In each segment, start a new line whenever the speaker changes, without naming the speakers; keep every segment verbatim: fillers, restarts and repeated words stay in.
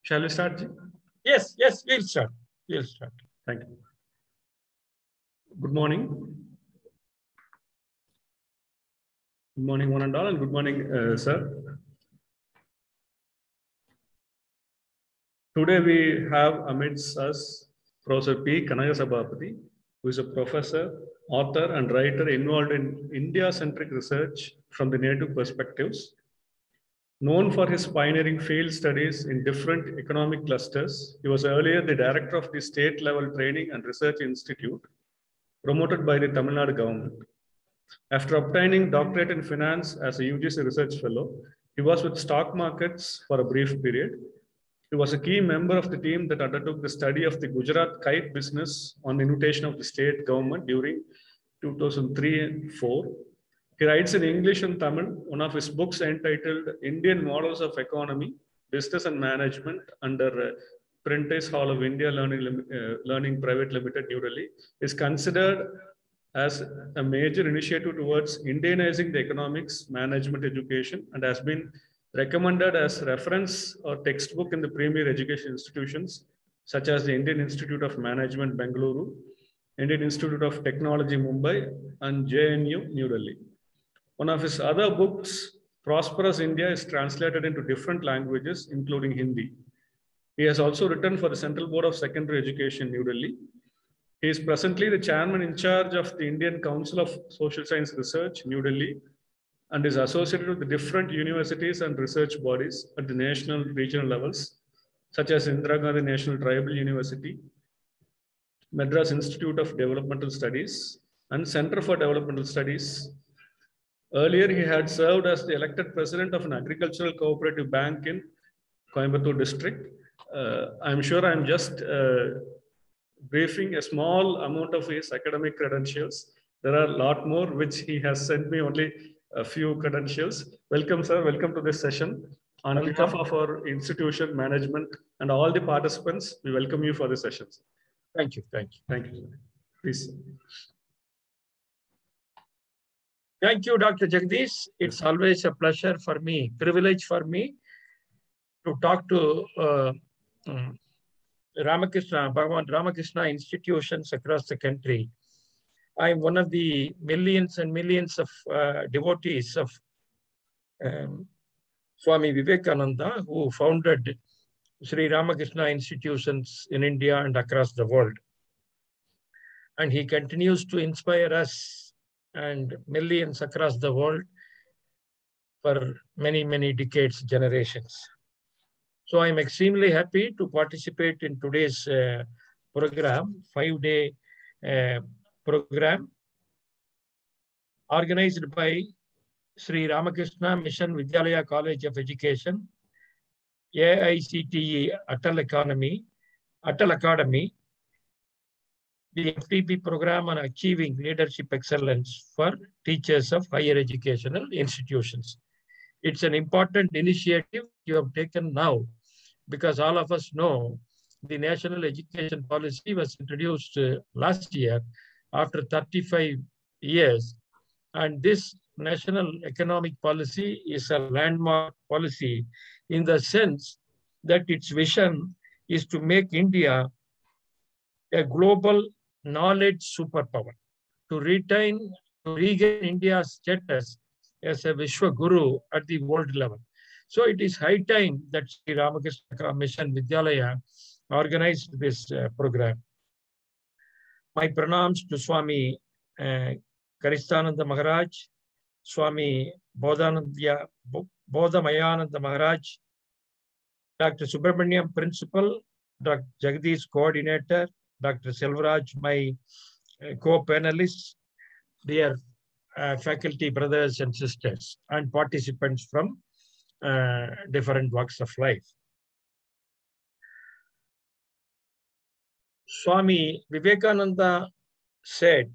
Shall we start, Ji?
Yes, yes, we'll start. We'll start.
Thank you. Good morning. Good morning, one and all, and good morning, uh, sir. Today we have amidst us Professor P. Kanagasabapathy, who is a professor, author, and writer involved in India-centric research from the native perspectives. Known for his pioneering field studies in different economic clusters, he was earlier the director of the State Level Training and Research Institute, promoted by the Tamil Nadu government. After obtaining doctorate in finance as a U G C research fellow, he was with stock markets for a brief period. He was a key member of the team that undertook the study of the Gujarat kite business on invitation of the state government during two thousand three and four. He writes in English and Tamil. One of his books entitled Indian Models of Economy, Business and Management under uh, Prentice Hall of India Learning, uh, Learning Private Limited, New Delhi, is considered as a major initiative towards Indianizing the economics management education and has been recommended as reference or textbook in the premier education institutions such as the Indian Institute of Management, Bengaluru, Indian Institute of Technology, Mumbai, and J N U, New Delhi. One of his other books, Prosperous India, is translated into different languages, including Hindi. He has also written for the Central Board of Secondary Education, New Delhi. He is presently the chairman in charge of the Indian Council of Social Science Research, New Delhi, and is associated with the different universities and research bodies at the national, regional levels, such as Indira Gandhi National Tribal University, Madras Institute of Developmental Studies, and Center for Developmental Studies. Earlier, he had served as the elected president of an agricultural cooperative bank in Coimbatore district. Uh, I'm sure I'm just uh, briefing a small amount of his academic credentials. There are a lot more, which he has sent me only a few credentials. Welcome, sir. Welcome to this session. On welcome. Behalf of our institution, management, and all the participants, we welcome you for the sessions.
Thank you. Thank you.
Thank you. Please.
Thank you, Doctor Jagdish. It's always a pleasure for me, privilege for me to talk to uh, um, Ramakrishna, Bhagavan Ramakrishna institutions across the country. I'm one of the millions and millions of uh, devotees of um, Swami Vivekananda, who founded Sri Ramakrishna institutions in India and across the world. And he continues to inspire us and millions across the world for many, many decades, generations. So I'm extremely happy to participate in today's uh, program, five-day uh, program, organized by Sri Ramakrishna Mission Vidyalaya College of Education, A I C T E Atal Academy, Atal Academy, the F T P program on achieving leadership excellence for teachers of higher educational institutions. It's an important initiative you have taken now, because all of us know the national education policy was introduced uh, last year after thirty-five years. And this national economic policy is a landmark policy in the sense that its vision is to make India a global knowledge superpower, to retain, to regain India's status as a Vishwa Guru at the world level. So it is high time that Sri Ramakrishna Mission Vidyalaya organized this uh, program. My pranams to Swami uh, Karistananda Maharaj, Swami Bodhananda, Bodhamayananda Maharaj, Doctor Subramaniam Principal, Doctor Jagdish Coordinator, Doctor Selvaraj, my uh, co-panelists, dear uh, faculty brothers and sisters, and participants from uh, different walks of life. Swami Vivekananda said,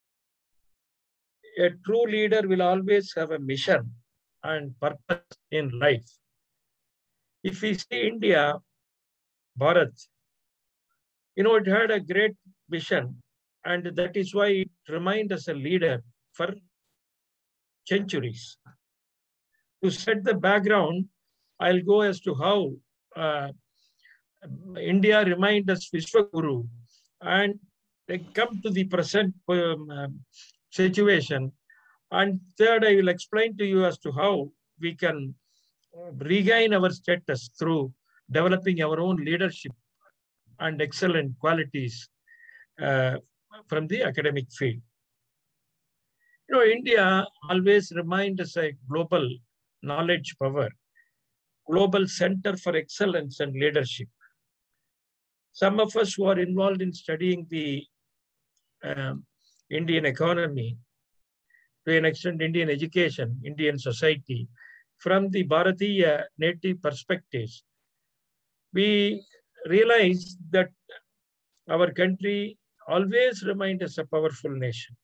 a true leader will always have a mission and purpose in life. If we see India, Bharat, you know, it had a great vision, and that is why it remained as a leader for centuries. To set the background, I'll go as to how uh, India remained as Vishwaguru, and they come to the present um, um, situation. And third, I will explain to you as to how we can regain our status through developing our own leadership and excellent qualities uh, from the academic field. You know, India always remained as a global knowledge power, global center for excellence and leadership. Some of us who are involved in studying the um, Indian economy, to an extent Indian education, Indian society, from the Bharatiya native perspectives, we realize that our country always remained as a powerful nation.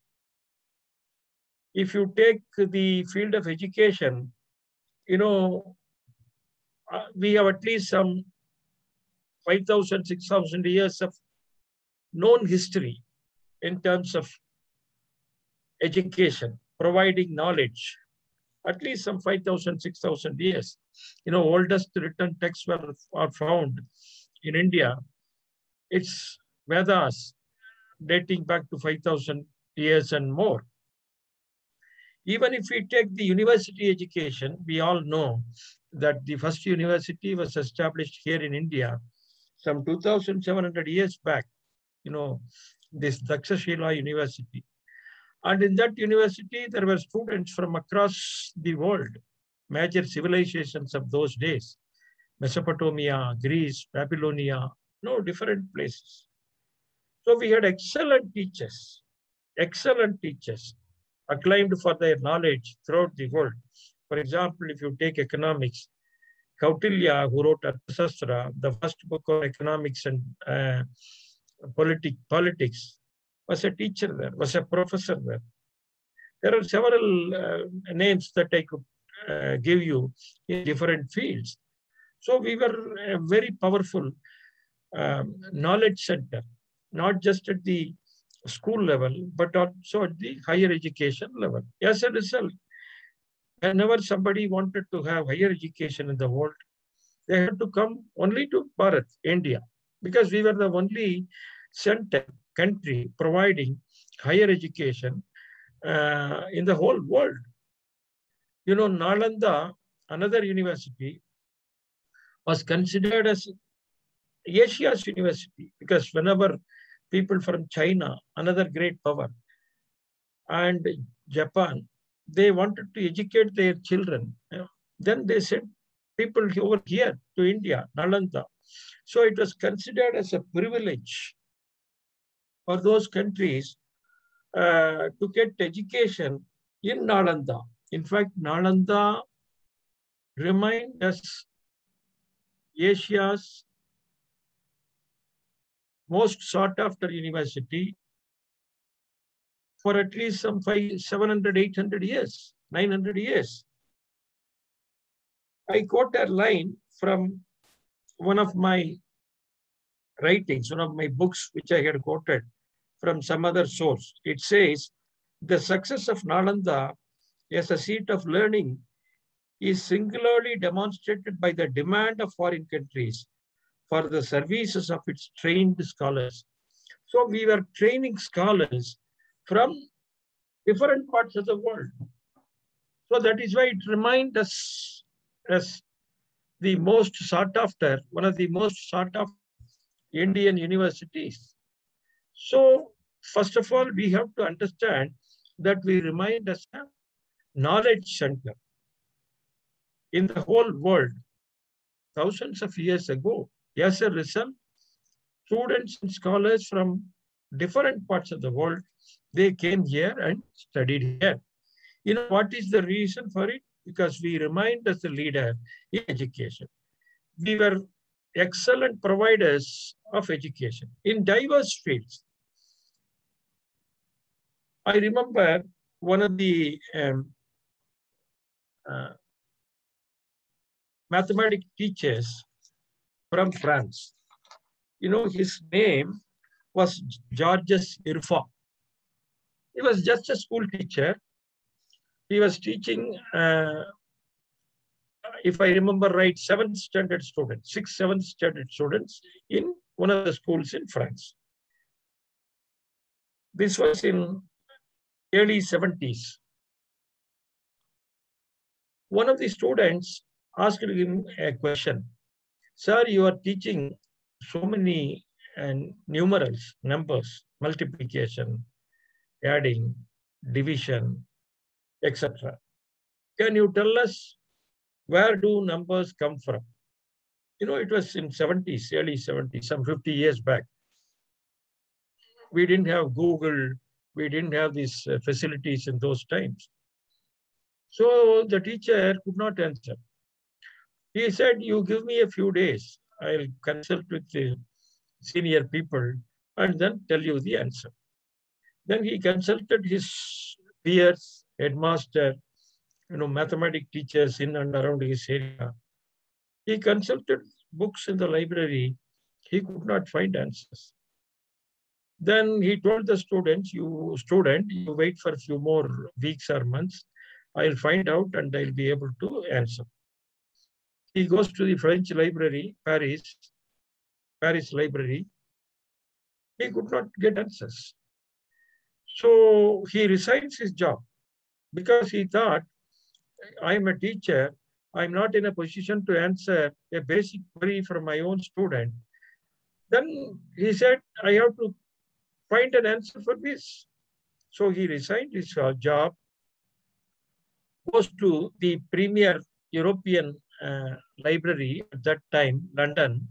If you take the field of education, you know, uh, we have at least some five thousand, six thousand years of known history in terms of education, providing knowledge, at least some five thousand, six thousand years. You know, oldest written texts were are found in India. It's Vedas dating back to five thousand years and more. Even if we take the university education, we all know that the first university was established here in India some two thousand seven hundred years back, you know, this Takshashila University. And in that university, there were students from across the world, major civilizations of those days, Mesopotamia, Greece, Babylonia, no, different places. So we had excellent teachers, excellent teachers, acclaimed for their knowledge throughout the world. For example, if you take economics, Kautilya, who wrote Arthashastra, the first book on economics and uh, politi politics, was a teacher there, was a professor there. There are several uh, names that I could uh, give you in different fields. So we were a very powerful um, knowledge center, not just at the school level, but also at the higher education level. As a result, whenever somebody wanted to have higher education in the world, they had to come only to Bharat, India, because we were the only center, country providing higher education uh, in the whole world. You know, Nalanda, another university, was considered as Asia's university, because whenever people from China, another great power, and Japan, they wanted to educate their children, you know, then they sent people over here to India, Nalanda. So it was considered as a privilege for those countries uh, to get education in Nalanda. In fact, Nalanda remained as Asia's most sought after university for at least some five, seven hundred, eight hundred years, nine hundred years. I quote a line from one of my writings, one of my books, which I had quoted from some other source. It says, the success of Nalanda as a seat of learning is singularly demonstrated by the demand of foreign countries for the services of its trained scholars. So we were training scholars from different parts of the world. So that is why it remained us as the most sought after, one of the most sought after Indian universities. So first of all, we have to understand that we remained as a knowledge center in the whole world thousands of years ago. As a result, students and scholars from different parts of the world, they came here and studied here. You know, what is the reason for it? Because we remained as a leader in education. We were excellent providers of education in diverse fields. I remember one of the um, uh, mathematics teachers from France. You know, his name was Georges Irfa. He was just a school teacher. He was teaching uh, if I remember right, seventh standard students, six, seventh standard students in one of the schools in France. This was in early seventies. One of the students asked him a question. Sir, you are teaching so many and numerals, numbers, multiplication, adding, division, et cetera. Can you tell us where do numbers come from? You know, it was in seventies, early seventies, some fifty years back. We didn't have Google. We didn't have these uh, facilities in those times. So the teacher could not answer. He said, you give me a few days. I'll consult with the senior people and then tell you the answer. Then he consulted his peers, headmaster, you know, mathematics teachers in and around his area. He consulted books in the library. He could not find answers. Then he told the students, you student, you wait for a few more weeks or months. I'll find out and I'll be able to answer. He goes to the French library, Paris, Paris library. He could not get answers. So he resigns his job because he thought, I'm a teacher. I'm not in a position to answer a basic query from my own student. Then he said, I have to find an answer for this. So he resigned his uh, job, goes to the premier European uh, library at that time, London,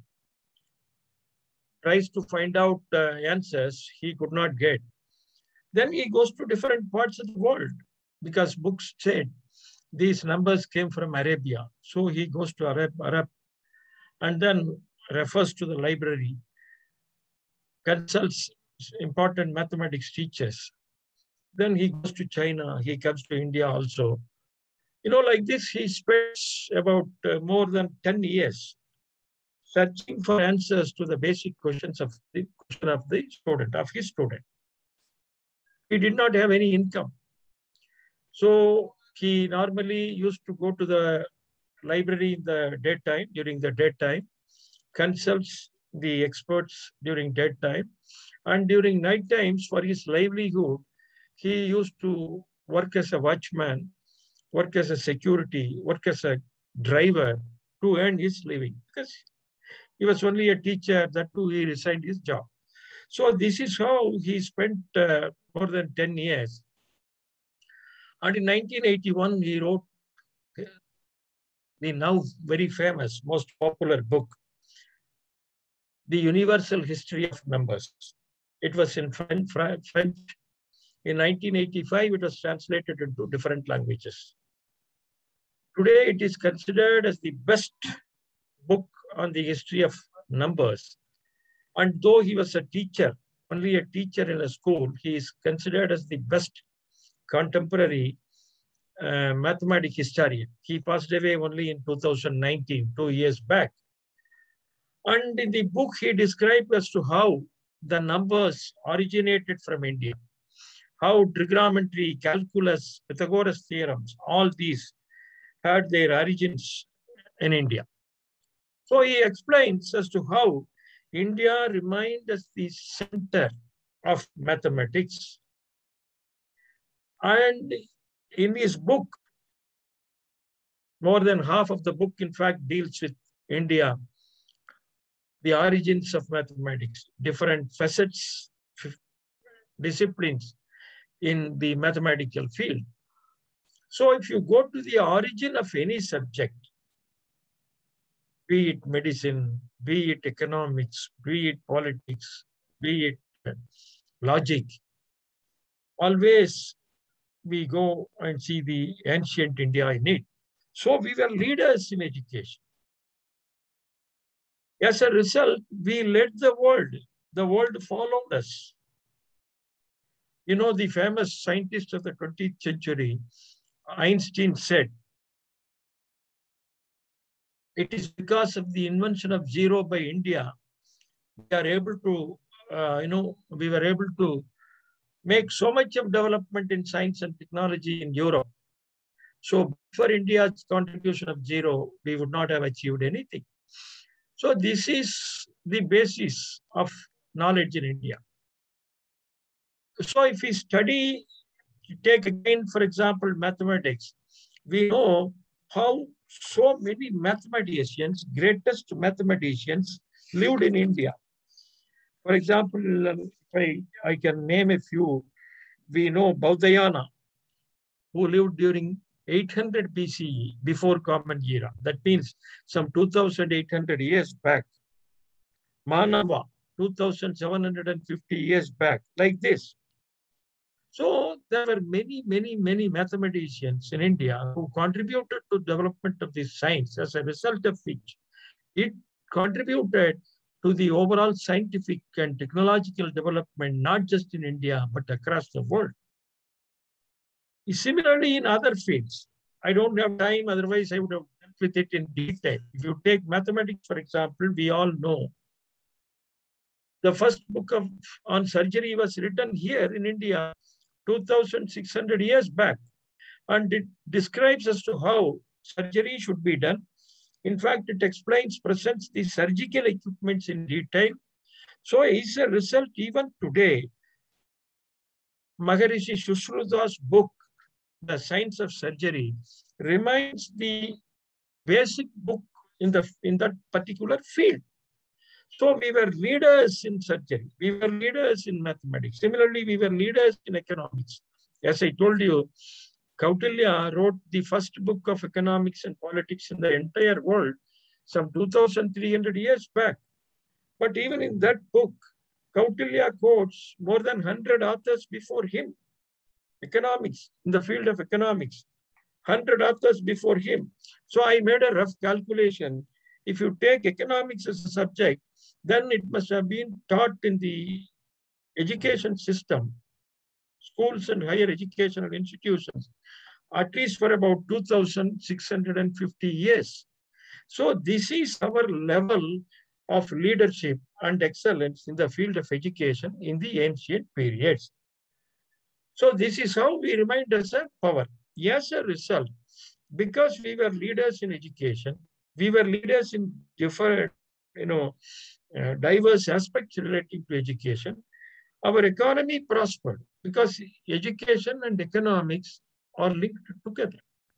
tries to find out uh, answers he could not get. Then he goes to different parts of the world because books said these numbers came from Arabia. So he goes to Arab, Arab and then refers to the library, consults important mathematics teachers. Then he goes to China, he comes to India also. You know, like this, he spends about uh, more than ten years searching for answers to the basic questions of the question of the student, of his student. He did not have any income. So he normally used to go to the library in the daytime, during the daytime, consults the experts during daytime, and during night times for his livelihood, he used to work as a watchman, work as a security, work as a driver to earn his living. Because he was only a teacher, that too he resigned his job. So this is how he spent uh, more than ten years. And in nineteen eighty-one, he wrote the now very famous, most popular book, The Universal History of Numbers. It was in French. In nineteen eighty-five, it was translated into different languages. Today, it is considered as the best book on the history of numbers. And though he was a teacher, only a teacher in a school, he is considered as the best contemporary uh, mathematics historian. He passed away only in two thousand nineteen, two years back. And in the book, he described as to how the numbers originated from India, how trigonometry, calculus, Pythagoras theorems, all these had their origins in India. So he explains as to how India remained as the center of mathematics. And in his book, more than half of the book, in fact, deals with India, the origins of mathematics, different facets, disciplines in the mathematical field. So if you go to the origin of any subject, be it medicine, be it economics, be it politics, be it logic, always we go and see the ancient India in it. So we were leaders in education. As a result, we led the world. The world followed us. You know, the famous scientist of the twentieth century, Einstein, said, it is because of the invention of zero by India, we are able to, uh, you know, we were able to make so much of development in science and technology in Europe. So for India's contribution of zero, we would not have achieved anything. So this is the basis of knowledge in India. So if we study, take again, for example, mathematics, we know how so many mathematicians, greatest mathematicians, lived in India. For example, if I, I can name a few. We know Baudhayana, who lived during eight hundred B C E, before Common Era. That means some two thousand eight hundred years back. Manava, two thousand seven hundred fifty years back, like this. So there were many, many, many mathematicians in India who contributed to development of this science, as a result of which it contributed to the overall scientific and technological development, not just in India, but across the world. Similarly, in other fields, I don't have time, otherwise I would have dealt with it in detail. If you take mathematics, for example, we all know the first book of on surgery was written here in India two thousand six hundred years back, and it describes as to how surgery should be done. In fact, it explains, presents the surgical equipments in detail. So as a result, even today, Maharishi Sushruta's book, The Science of Surgery, remains the basic book in, the, in that particular field. So we were leaders in surgery. We were leaders in mathematics. Similarly, we were leaders in economics. As I told you, Kautilya wrote the first book of economics and politics in the entire world some two thousand three hundred years back. But even in that book, Kautilya quotes more than one hundred authors before him. Economics, in the field of economics, one hundred authors before him. So I made a rough calculation. If you take economics as a subject, then it must have been taught in the education system, schools and higher educational institutions, at least for about two thousand six hundred fifty years. So this is our level of leadership and excellence in the field of education in the ancient periods. So this is how we remind us of power. As a result, because we were leaders in education, we were leaders in different, you know, uh, diverse aspects relating to education, our economy prospered because education and economics are linked together.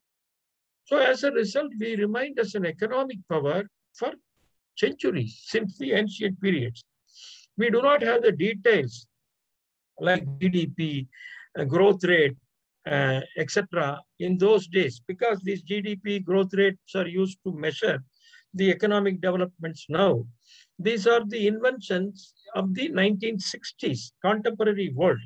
So as a result, we remained as an economic power for centuries, since the ancient periods. We do not have the details like G D P, uh, growth rate, uh, et cetera in those days, because these G D P growth rates are used to measure the economic developments now. These are the inventions of the nineteen sixties contemporary world.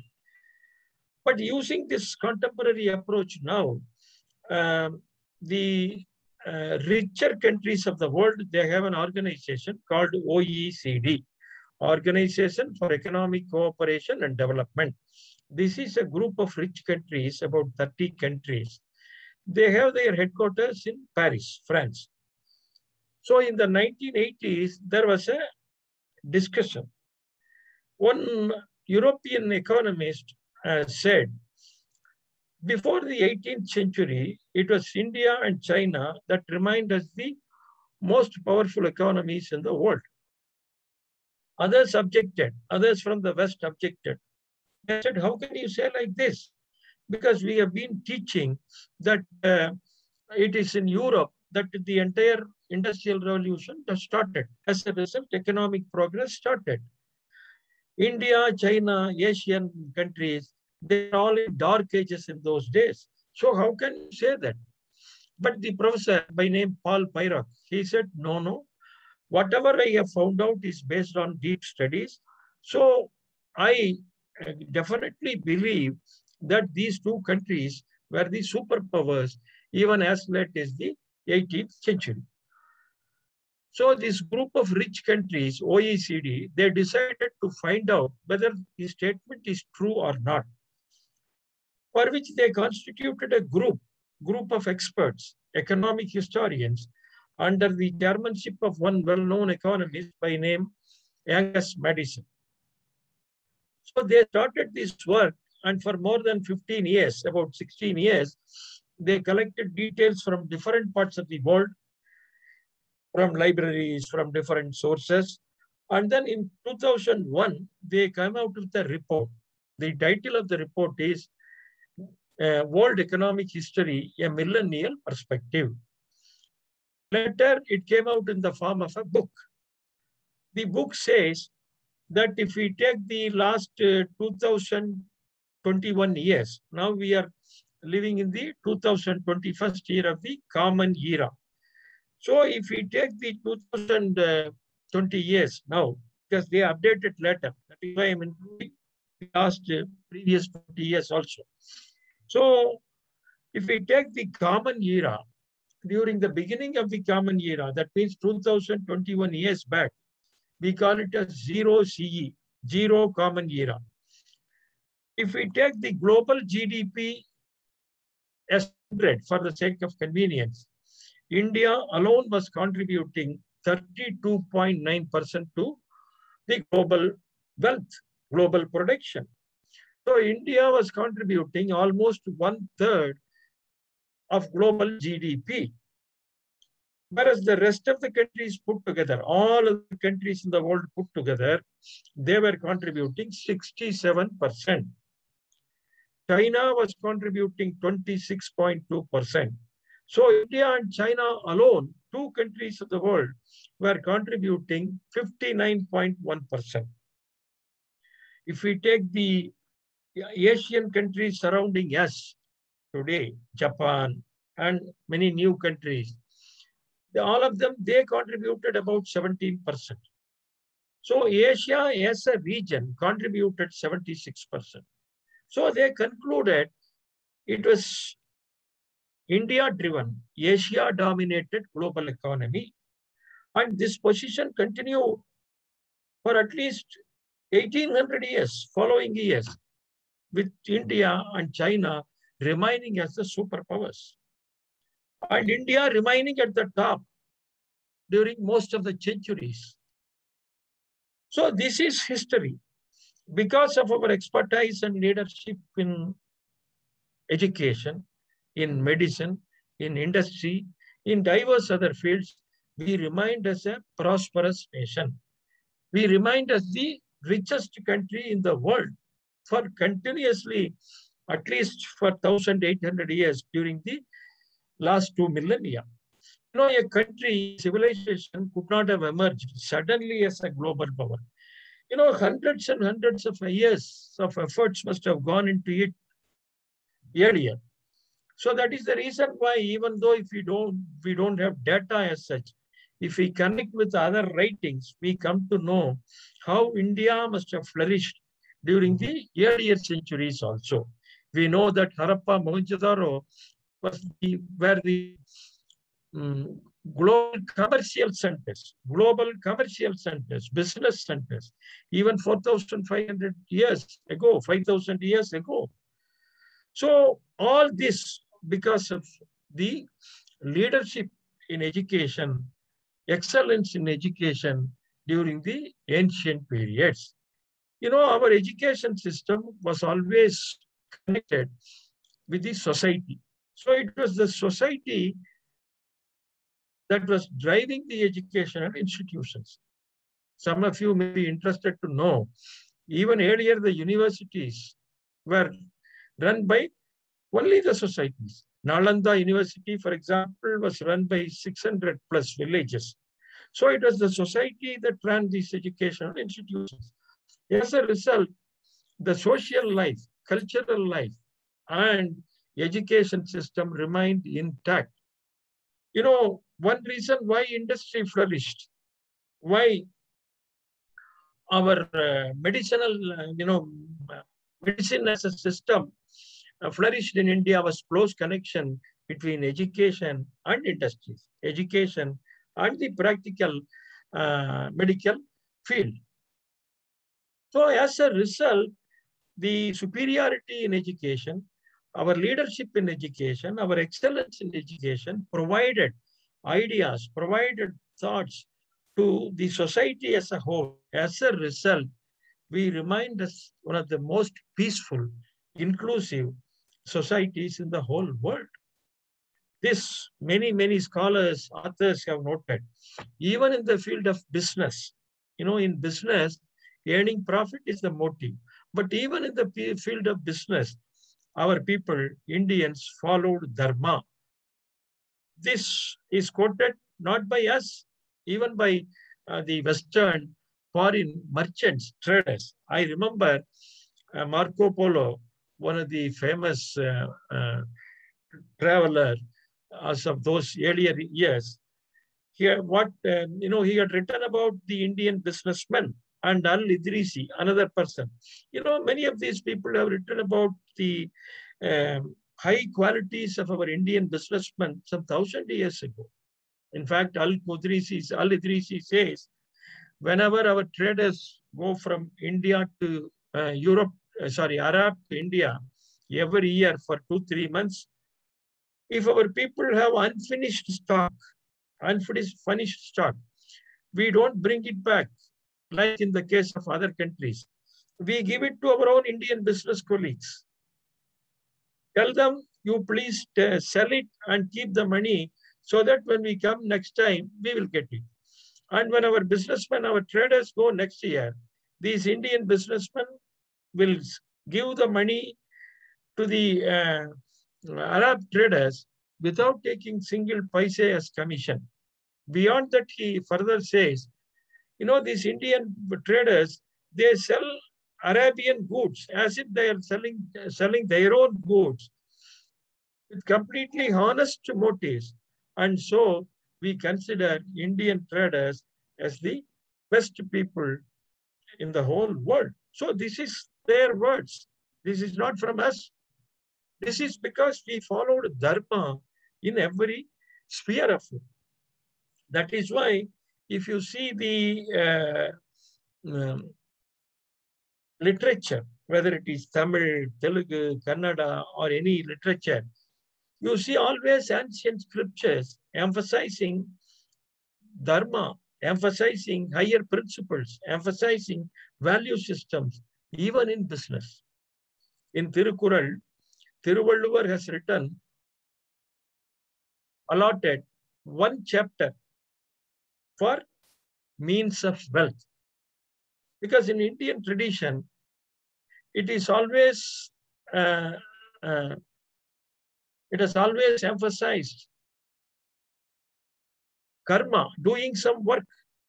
But using this contemporary approach now, um, the uh, richer countries of the world, they have an organization called O E C D, Organization for Economic Cooperation and Development. This is a group of rich countries, about thirty countries. They have their headquarters in Paris, France. So in the nineteen eighties, there was a discussion. One European economist uh, said, before the eighteenth century, it was India and China that remained as the most powerful economies in the world. Others objected, others from the West objected. They said, how can you say like this? Because we have been teaching that uh, it is in Europe that the entire industrial revolution has started. As a result, economic progress started. India, China, Asian countries, they are all in dark ages in those days. So how can you say that? But the professor by name Paul Pyrock, he said, no, no. Whatever I have found out is based on deep studies. So I definitely believe that these two countries were the superpowers even as late as the eighteenth century. So this group of rich countries, O E C D, they decided to find out whether the statement is true or not, for which they constituted a group, group of experts, economic historians, under the chairmanship of one well-known economist by name Angus Madison. So they started this work, and for more than fifteen years, about sixteen years, They collected details from different parts of the world, from libraries, from different sources. And then in two thousand one, they came out with a report. The title of the report is uh, World Economic History, a Millennial Perspective. Later, it came out in the form of a book. The book says that if we take the last uh, two thousand twenty-one years, now we are living in the two thousand twenty-first year of the common era. So if we take the two thousand twenty years now, because they updated later, that is why I'm including the last uh, previous twenty years also. So if we take the common era, during the beginning of the common era, that means two thousand twenty-one years back, we call it as zero C E, zero common era. If we take the global G D P as one hundred for the sake of convenience, India alone was contributing thirty-two point nine percent to the global wealth, global production. So India was contributing almost one third of global G D P. Whereas the rest of the countries put together, all of the countries in the world put together, they were contributing sixty-seven percent. China was contributing twenty-six point two percent. So India and China alone, two countries of the world, were contributing fifty-nine point one percent. If we take the Asian countries surrounding us today, Japan and many new countries, all of them, they contributed about seventeen percent. So Asia as a region contributed seventy-six percent. So they concluded it was India-driven, Asia-dominated global economy. And this position continued for at least eighteen hundred years, following years, with India and China remaining as the superpowers. And India remaining at the top during most of the centuries. So this is history. Because of our expertise and leadership in education, in medicine, in industry, in diverse other fields, we remain as a prosperous nation. We remain as the richest country in the world for continuously, at least for one thousand eight hundred years during the last two millennia. You know, a country, civilization could not have emerged suddenly as a global power. You know, hundreds and hundreds of years of efforts must have gone into it earlier. So that is the reason why, even though if we don't, we don't have data as such, if we connect with other writings, we come to know how India must have flourished during the earlier centuries also. We know that Harappa, Mohenjo-daro was the, were the um, global commercial centers, global commercial centers, business centers, even four thousand five hundred years ago, five thousand years ago. So all this because of the leadership in education, excellence in education during the ancient periods. You know, our education system was always connected with the society. So it was the society that was driving the educational institutions. Some of you may be interested to know, even earlier the universities were run by only the societies. Nalanda University, for example, was run by six hundred plus villages. So it was the society that ran these educational institutions. As a result, the social life, cultural life, and education system remained intact. You know, one reason why industry flourished, why our uh, medicinal, uh, you know, medicine as a system uh, flourished in India was close connection between education and industries, education and the practical uh, medical field. So as a result, the superiority in education, our leadership in education, our excellence in education provided ideas, provided thoughts to the society as a whole. As a result, we remained as one of the most peaceful, inclusive societies in the whole world. This many, many scholars, authors have noted. Even in the field of business, you know, in business, earning profit is the motive. But even in the field of business, our people, Indians, followed dharma. This is quoted not by us, even by uh, the Western foreign merchants, traders. I remember uh, Marco Polo, one of the famous uh, uh, traveler as of those earlier years. Here, what uh, you know, he had written about the Indian businessmen and Al-Idrisi, another person. You know, many of these people have written about the um, high qualities of our Indian businessmen some thousand years ago. In fact, Al-Idrisi Al-Idrisi says, whenever our traders go from India to uh, Europe, uh, sorry, Arab to India, every year for two, three months, if our people have unfinished stock, unfinished finished stock, we don't bring it back like in the case of other countries. We give it to our own Indian business colleagues. Tell them, you please uh, sell it and keep the money so that when we come next time, we will get it. And when our businessmen, our traders go next year, these Indian businessmen will give the money to the uh, Arab traders without taking single paise as commission. Beyond that, he further says, you know, these Indian traders, they sell Arabian goods as if they are selling, selling their own goods with completely honest motives. And so we consider Indian traders as the best people in the whole world. So this is their words. This is not from us. This is because we followed dharma in every sphere of it. That is why if you see the uh, um, literature, whether it is Tamil, Telugu, Kannada, or any literature, you see always ancient scriptures emphasizing dharma, emphasizing higher principles, emphasizing value systems, even in business. In Tirukural, Tiruvalluvar has written, allotted one chapter for means of wealth. Because in Indian tradition, it is always, uh, uh, it has always emphasized karma, doing some work,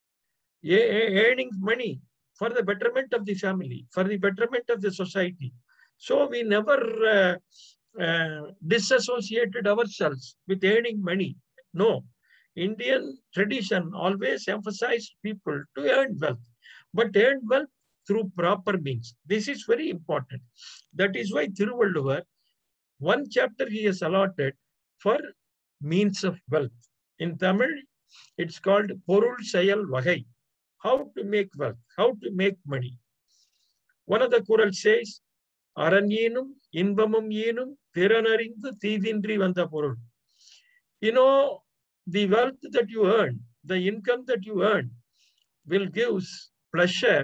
earning money for the betterment of the family, for the betterment of the society. So we never uh, uh, disassociated ourselves with earning money. No, Indian tradition always emphasized people to earn wealth, but earn wealth through proper means. This is very important. That is why Thiruvalluvar, one chapter he has allotted for means of wealth. In Tamil, it's called Porul Sayal Vagai, how to make wealth, how to make money. One of the Kural says, Aranyenum, Inbamum Yenum, Tiranarindu, Thidindri Vanda Porul. You know, the wealth that you earn, the income that you earn will give pleasure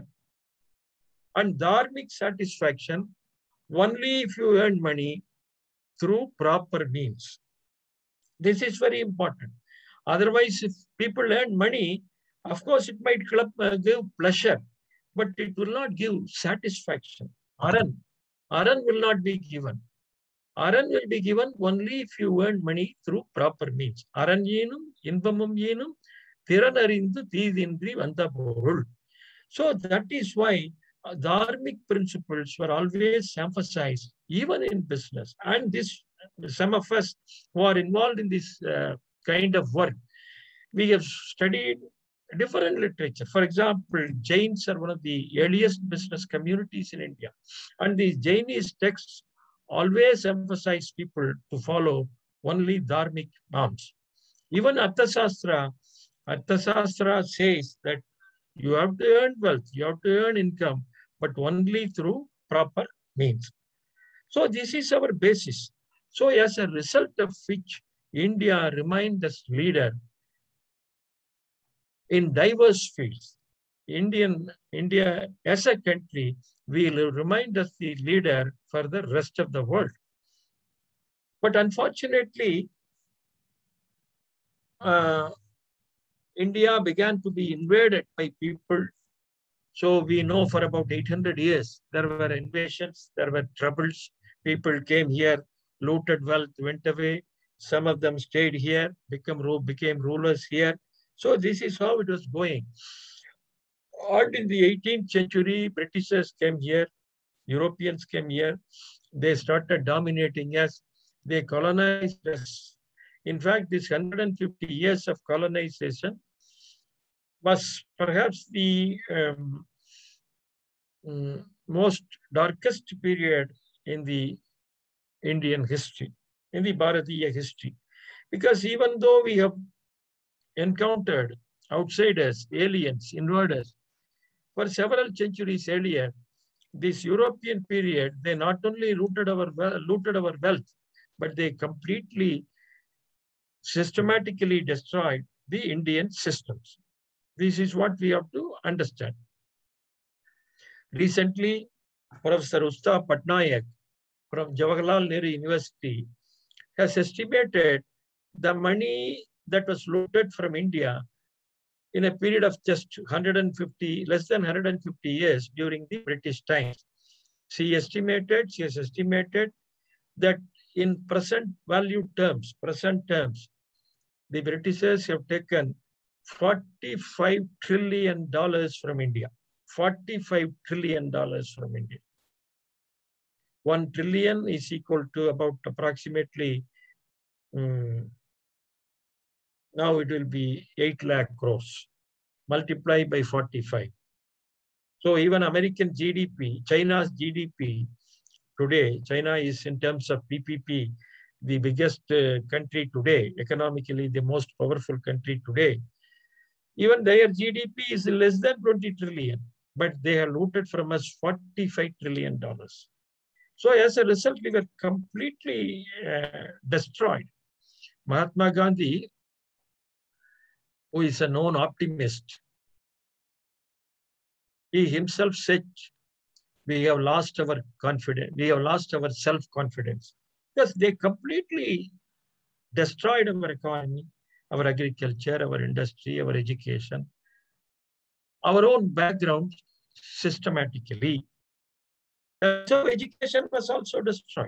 and dharmic satisfaction only if you earn money through proper means. This is very important. Otherwise, if people earn money, of course, it might give pleasure, but it will not give satisfaction. Aran, Aran will not be given. Aran will be given only if you earn money through proper means. Aran yenum, inbamum yenum, tiranarindu thidindri vanda porul. So that is why uh, dharmic principles were always emphasized, even in business. And this, some of us who are involved in this uh, kind of work, we have studied different literature. For example, Jains are one of the earliest business communities in India. And these Jainese texts always emphasize people to follow only dharmic norms. Even Arthasastra, Arthasastra says that you have to earn wealth, you have to earn income, but only through proper means. So this is our basis. So as a result of which, India remained as leader in diverse fields. Indian, India as a country will remain as the leader for the rest of the world. But unfortunately, uh, India began to be invaded by people. So we know for about eight hundred years, there were invasions, there were troubles. People came here, looted wealth, went away. Some of them stayed here, become, became rulers here. So this is how it was going. And in the eighteenth century, Britishers came here, Europeans came here. They started dominating us. They colonized us. In fact, this one hundred fifty years of colonization was perhaps the um, um, most darkest period in the Indian history, in the Bharatiya history. Because even though we have encountered outsiders, aliens, invaders, for several centuries earlier, this European period, they not only looted our, looted our wealth, but they completely, systematically destroyed the Indian systems. This is what we have to understand. Recently, Professor Usta Patnaik from Jawaharlal Nehru University has estimated the money that was looted from India in a period of just one hundred fifty, less than one hundred fifty years during the British times. She estimated, she has estimated that in present value terms, present terms, the Britishers have taken forty-five trillion dollars from India. forty-five trillion dollars from India. One trillion is equal to about approximately, um, now it will be eight lakh crores, multiplied by forty-five. So even American G D P, China's G D P today, China is in terms of P P P, the biggest uh, country today, economically the most powerful country today. Even their G D P is less than twenty trillion, but they have looted from us forty-five trillion dollars. So as a result, we were completely uh, destroyed. Mahatma Gandhi, who is a known optimist, he himself said, we have lost our confidence, we have lost our self-confidence. Because they completely destroyed our economy, our agriculture, our industry, our education, our own background systematically. So education was also destroyed.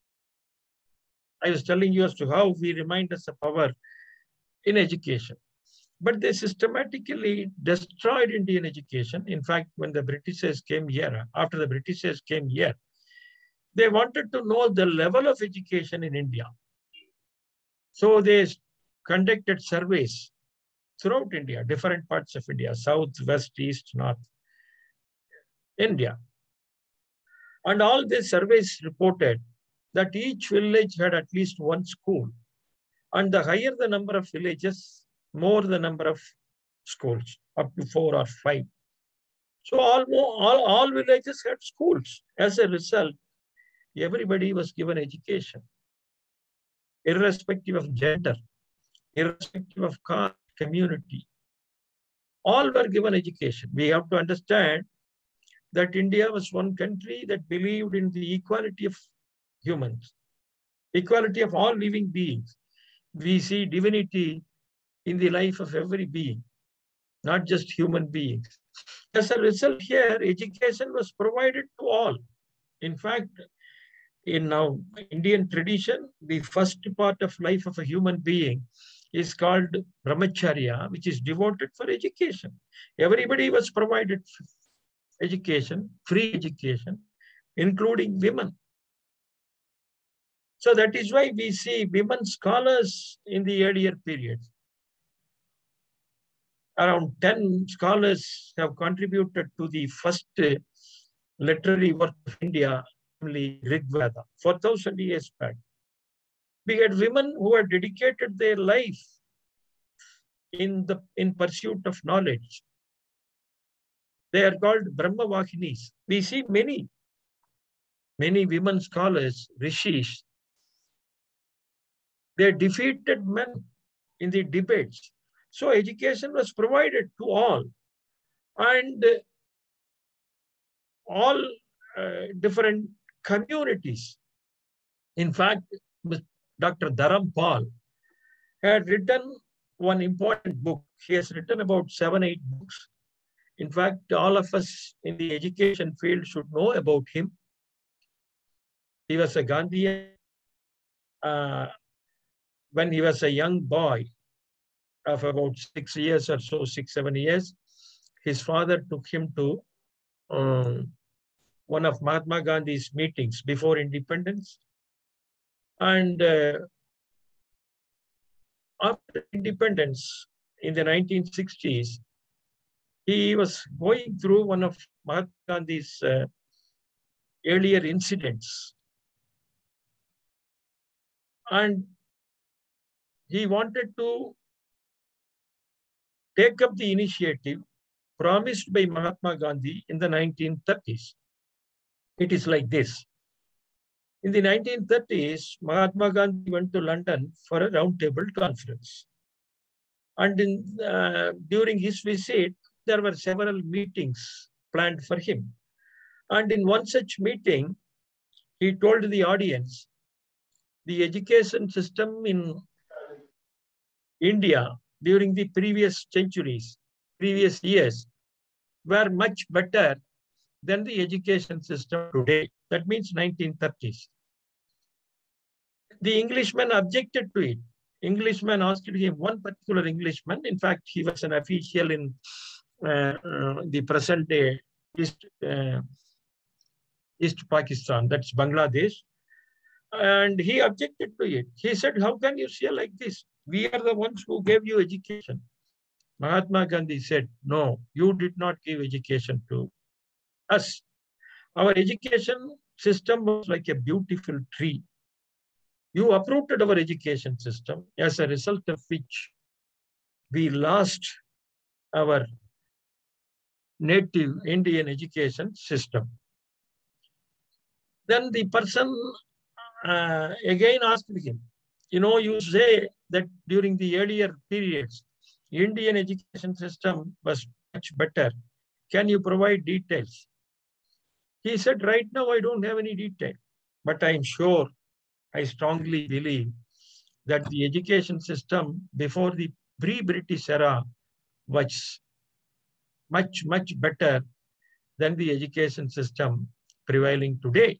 I was telling you as to how we remind us of power in education. But they systematically destroyed Indian education. In fact, when the Britishers came here, after the Britishers came here, they wanted to know the level of education in India. So they conducted surveys throughout India, different parts of India, south, west, east, north, India. And all these surveys reported that each village had at least one school. And the higher the number of villages, more the number of schools, up to four or five. So all, all, all villages had schools. As a result, everybody was given education, irrespective of gender, irrespective of caste, community. All were given education. We have to understand that India was one country that believed in the equality of humans, equality of all living beings. We see divinity in the life of every being, not just human beings. As a result here, education was provided to all. In fact, in now Indian tradition, the first part of life of a human being is called brahmacharya, which is devoted for education. Everybody was provided education, free education, including women. So that is why we see women scholars in the earlier periods. Around ten scholars have contributed to the first literary work of India, namely Rig Veda, four thousand years back. We had women who had dedicated their life in, the, in pursuit of knowledge. They are called Brahma Vahinis. We see many, many women scholars, rishis. They defeated men in the debates. So education was provided to all. And all uh, different communities. In fact, Doctor Dharam Pal had written one important book. He has written about seven, eight books. In fact, all of us in the education field should know about him. He was a Gandhian uh, when he was a young boy of about six years or so, six, seven years. His father took him to um, one of Mahatma Gandhi's meetings before independence. And uh, after independence in the nineteen sixties, he was going through one of Mahatma Gandhi's uh, earlier incidents. And he wanted to take up the initiative promised by Mahatma Gandhi in the nineteen thirties. It is like this. In the nineteen thirties, Mahatma Gandhi went to London for a roundtable conference. And in, uh, during his visit, there were several meetings planned for him. And in one such meeting, he told the audience, the education system in India during the previous centuries, previous years, were much better than the education system today. That means nineteen thirties. The Englishman objected to it. Englishman asked him, one particular Englishman, in fact, he was an official in uh, uh, the present day East, uh, East Pakistan, that's Bangladesh. And he objected to it. He said, how can you say like this? We are the ones who gave you education. Mahatma Gandhi said, no, you did not give education to us. Our education system was like a beautiful tree. You uprooted our education system, as a result of which we lost our native Indian education system. Then the person uh, again asked him, you know, you say that during the earlier periods, Indian education system was much better. Can you provide details? He said, right now I don't have any detail, but I'm sure, I strongly believe that the education system before the pre-British era was much, much better than the education system prevailing today.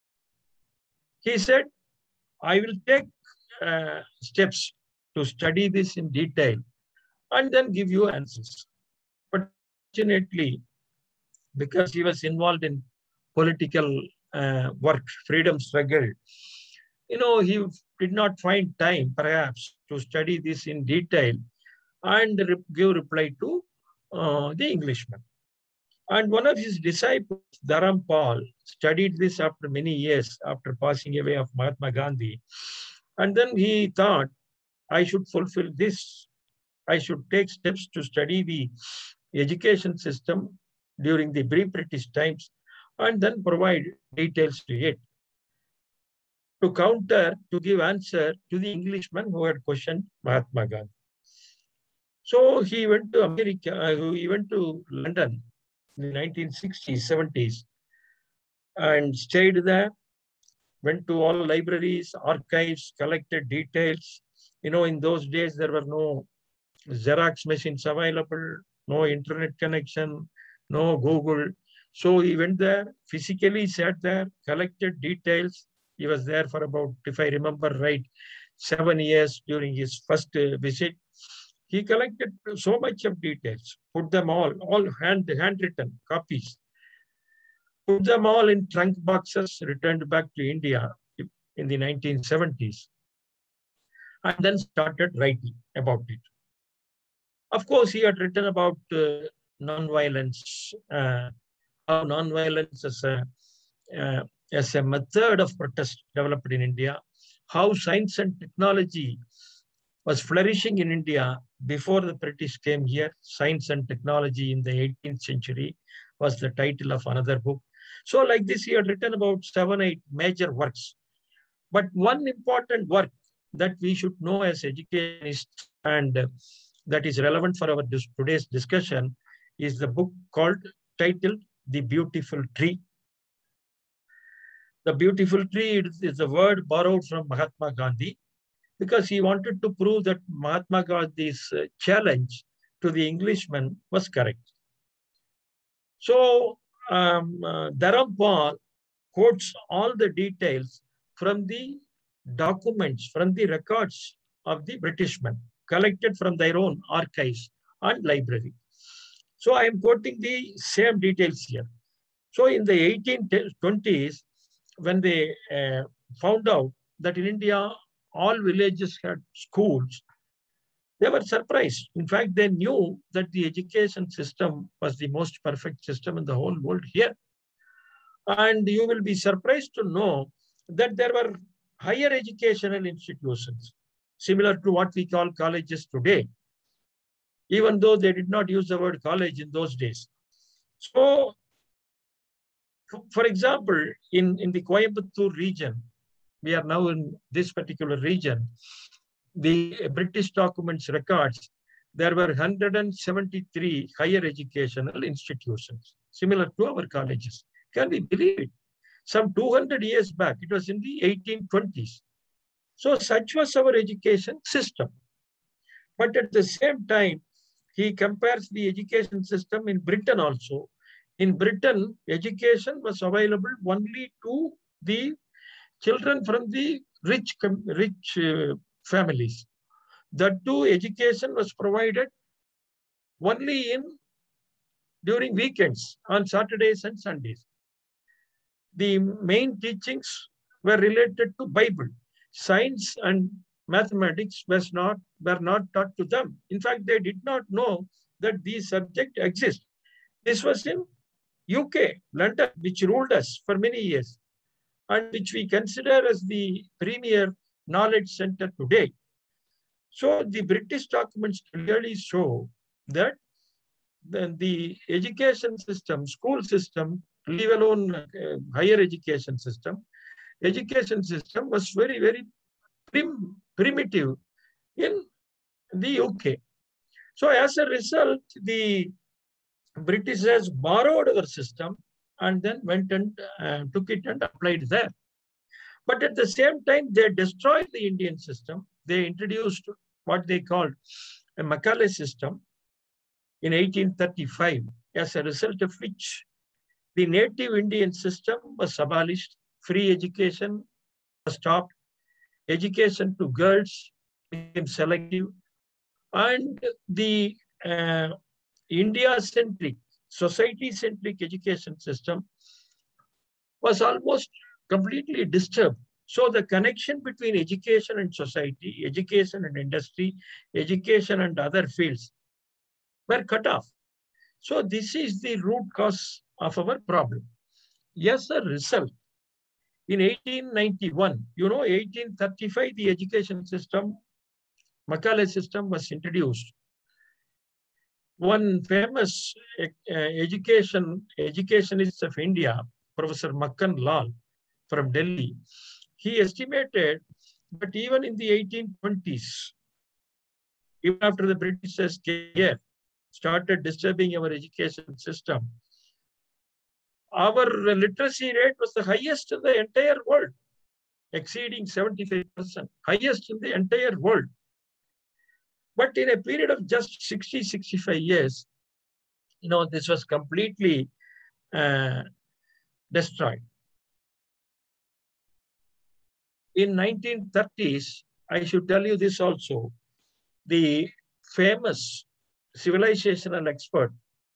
He said, I will take uh, steps to study this in detail and then give you answers. But fortunately, because he was involved in political uh, work, freedom struggle, you know, he did not find time, perhaps, to study this in detail and re give reply to uh, the Englishman. And one of his disciples, Dharampal, studied this after many years after passing away of Mahatma Gandhi. And then he thought, I should fulfill this. I should take steps to study the education system during the pre-British times and then provide details to it, to counter, to give answer to the Englishman who had questioned Mahatma Gandhi. So he went to America, uh, he went to London in the nineteen sixties, seventies, and stayed there, went to all libraries, archives, collected details. You know, in those days, there were no Xerox machines available, no internet connection, no Google. So he went there, physically sat there, collected details. He was there for about, if I remember right, seven years during his first uh, visit. He collected so much of details, put them all, all hand, handwritten copies, put them all in trunk boxes, returned back to India in the nineteen seventies, and then started writing about it. Of course, he had written about uh, nonviolence, uh, how nonviolence as a, uh, as a method of protest developed in India, how science and technology was flourishing in India before the British came here. Science and Technology in the eighteenth century was the title of another book. So like this, he had written about seven, eight major works. But one important work that we should know as educationists and uh, that is relevant for our dis today's discussion is the book called, titled The Beautiful Tree. The Beautiful Tree is a word borrowed from Mahatma Gandhi. because he wanted to prove that Mahatma Gandhi's uh, challenge to the Englishman was correct. So um, uh, Dharampal quotes all the details from the documents, from the records of the Britishman, collected from their own archives and library. So I am quoting the same details here. So in the eighteen twenties, when they uh, found out that in India, all villages had schools, they were surprised. In fact, they knew that the education system was the most perfect system in the whole world here. And you will be surprised to know that there were higher educational institutions, similar to what we call colleges today, even though they did not use the word college in those days. So, for example, in, in the Coimbatore region, we are now in this particular region, the British documents records, there were one hundred seventy-three higher educational institutions, similar to our colleges. Can we believe it? Some two hundred years back, it was in the eighteen twenties. So such was our education system. But at the same time, he compares the education system in Britain also. In Britain, education was available only to the children from the rich, rich uh, families. That too, education was provided only in during weekends, on Saturdays and Sundays. The main teachings were related to Bible. Science and mathematics was not, were not taught to them. In fact, they did not know that these subjects exist. This was in U K, London, which ruled us for many years, and which we consider as the premier knowledge center today. So the British documents clearly show that the, the education system, school system, leave alone uh, higher education system, education system was very, very prim, primitive in the U K. So as a result, the Britishers borrowed our system and then went and uh, took it and applied there. But at the same time, they destroyed the Indian system. They introduced what they called a Macaulay system in eighteen thirty-five, as a result of which the native Indian system was abolished, free education was stopped, education to girls became selective, and the uh, India-centric, society-centric education system was almost completely disturbed. So the connection between education and society, education and industry, education and other fields were cut off. So this is the root cause of our problem. As a result, in eighteen ninety-one, you know, eighteen thirty-five, the education system, Macaulay system was introduced. One famous uh, education educationist of India, Professor Makkan Lal from Delhi, he estimated that even in the eighteen twenties, even after the Britishers came here, started disturbing our education system, our literacy rate was the highest in the entire world, exceeding seventy-five percent, highest in the entire world. But in a period of just sixty, sixty-five years, you know, this was completely uh, destroyed. In nineteen thirties, I should tell you this also, the famous civilizational expert,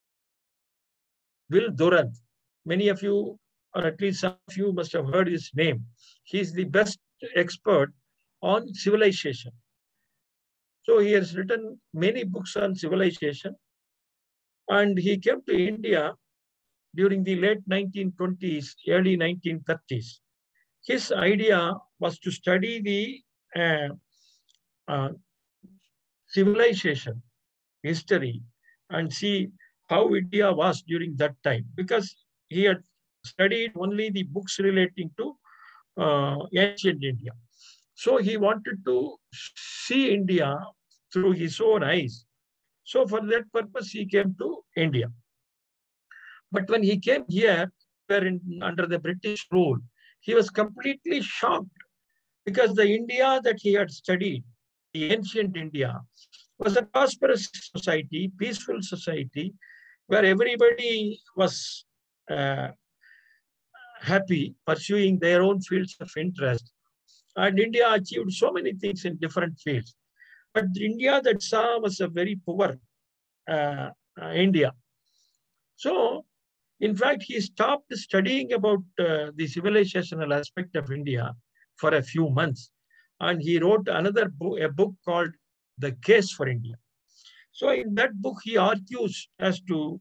Will Durant, many of you, or at least some of you must have heard his name. He's the best expert on civilization. So he has written many books on civilization, and he came to India during the late nineteen twenties, early nineteen thirties. His idea was to study the uh, uh, civilization history and see how India was during that time, because he had studied only the books relating to uh, ancient India. So he wanted to see India through his own eyes. So for that purpose, he came to India. But when he came here, in, under the British rule, he was completely shocked because the India that he had studied, the ancient India, was a prosperous society, peaceful society, where everybody was uh, happy, pursuing their own fields of interest. And India achieved so many things in different fields. But the India that saw was a very poor uh, uh, India. So, in fact, he stopped studying about uh, the civilizational aspect of India for a few months. And he wrote another book, a book called The Case for India. So in that book, he argues as to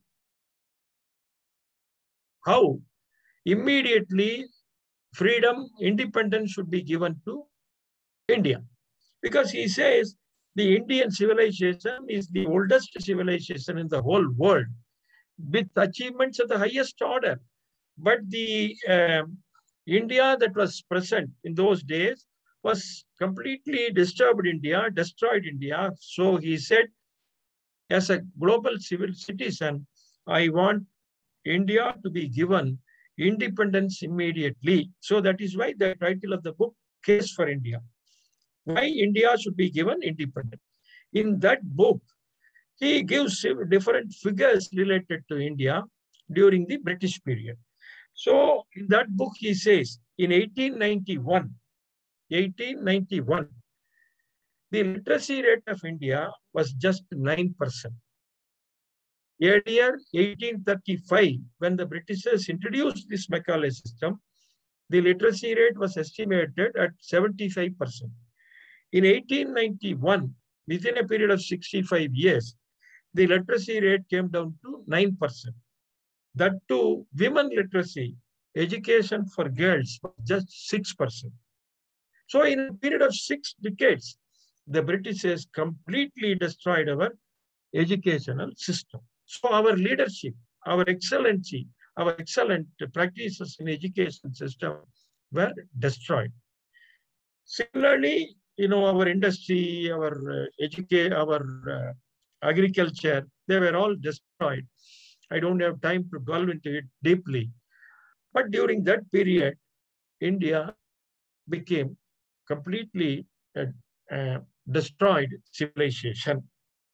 how immediately freedom, independence should be given to India. Because he says the Indian civilization is the oldest civilization in the whole world, with achievements at the highest order. But the um, India that was present in those days was completely disturbed India, destroyed India. So he said, as a global civil citizen, I want India to be given independence immediately. So that is why the title of the book, Case for India. Why India should be given independence. In that book, he gives different figures related to India during the British period. So in that book, he says, in eighteen ninety-one, eighteen ninety-one, the literacy rate of India was just nine percent. Earlier, eighteen thirty-five, when the Britishers introduced this Macaulay system, the literacy rate was estimated at seventy-five percent. In eighteen ninety-one, within a period of sixty-five years, the literacy rate came down to nine percent. That too, women literacy, education for girls, was just six percent. So in a period of six decades, the Britishers completely destroyed our educational system. So our leadership, our excellency, our excellent practices in education system were destroyed. Similarly, you know, our industry, our uh, educate, our uh, agriculture, they were all destroyed. I don't have time to delve into it deeply. But during that period, India became completely uh, uh, destroyed civilization.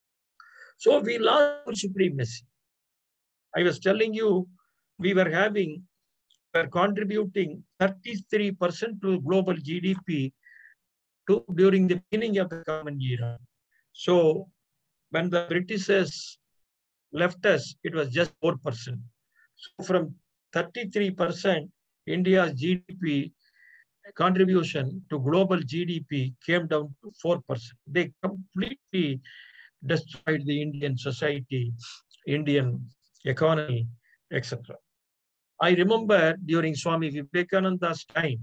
So we lost supremacy. I was telling you, we were having, we were contributing thirty-three percent to global G D P to, during the beginning of the common era. So when the Britishers left us, it was just four percent. So from thirty-three percent, India's G D P contribution to global G D P came down to four percent. They completely destroyed the Indian society, Indian economy, et cetera. I remember during Swami Vivekananda's time,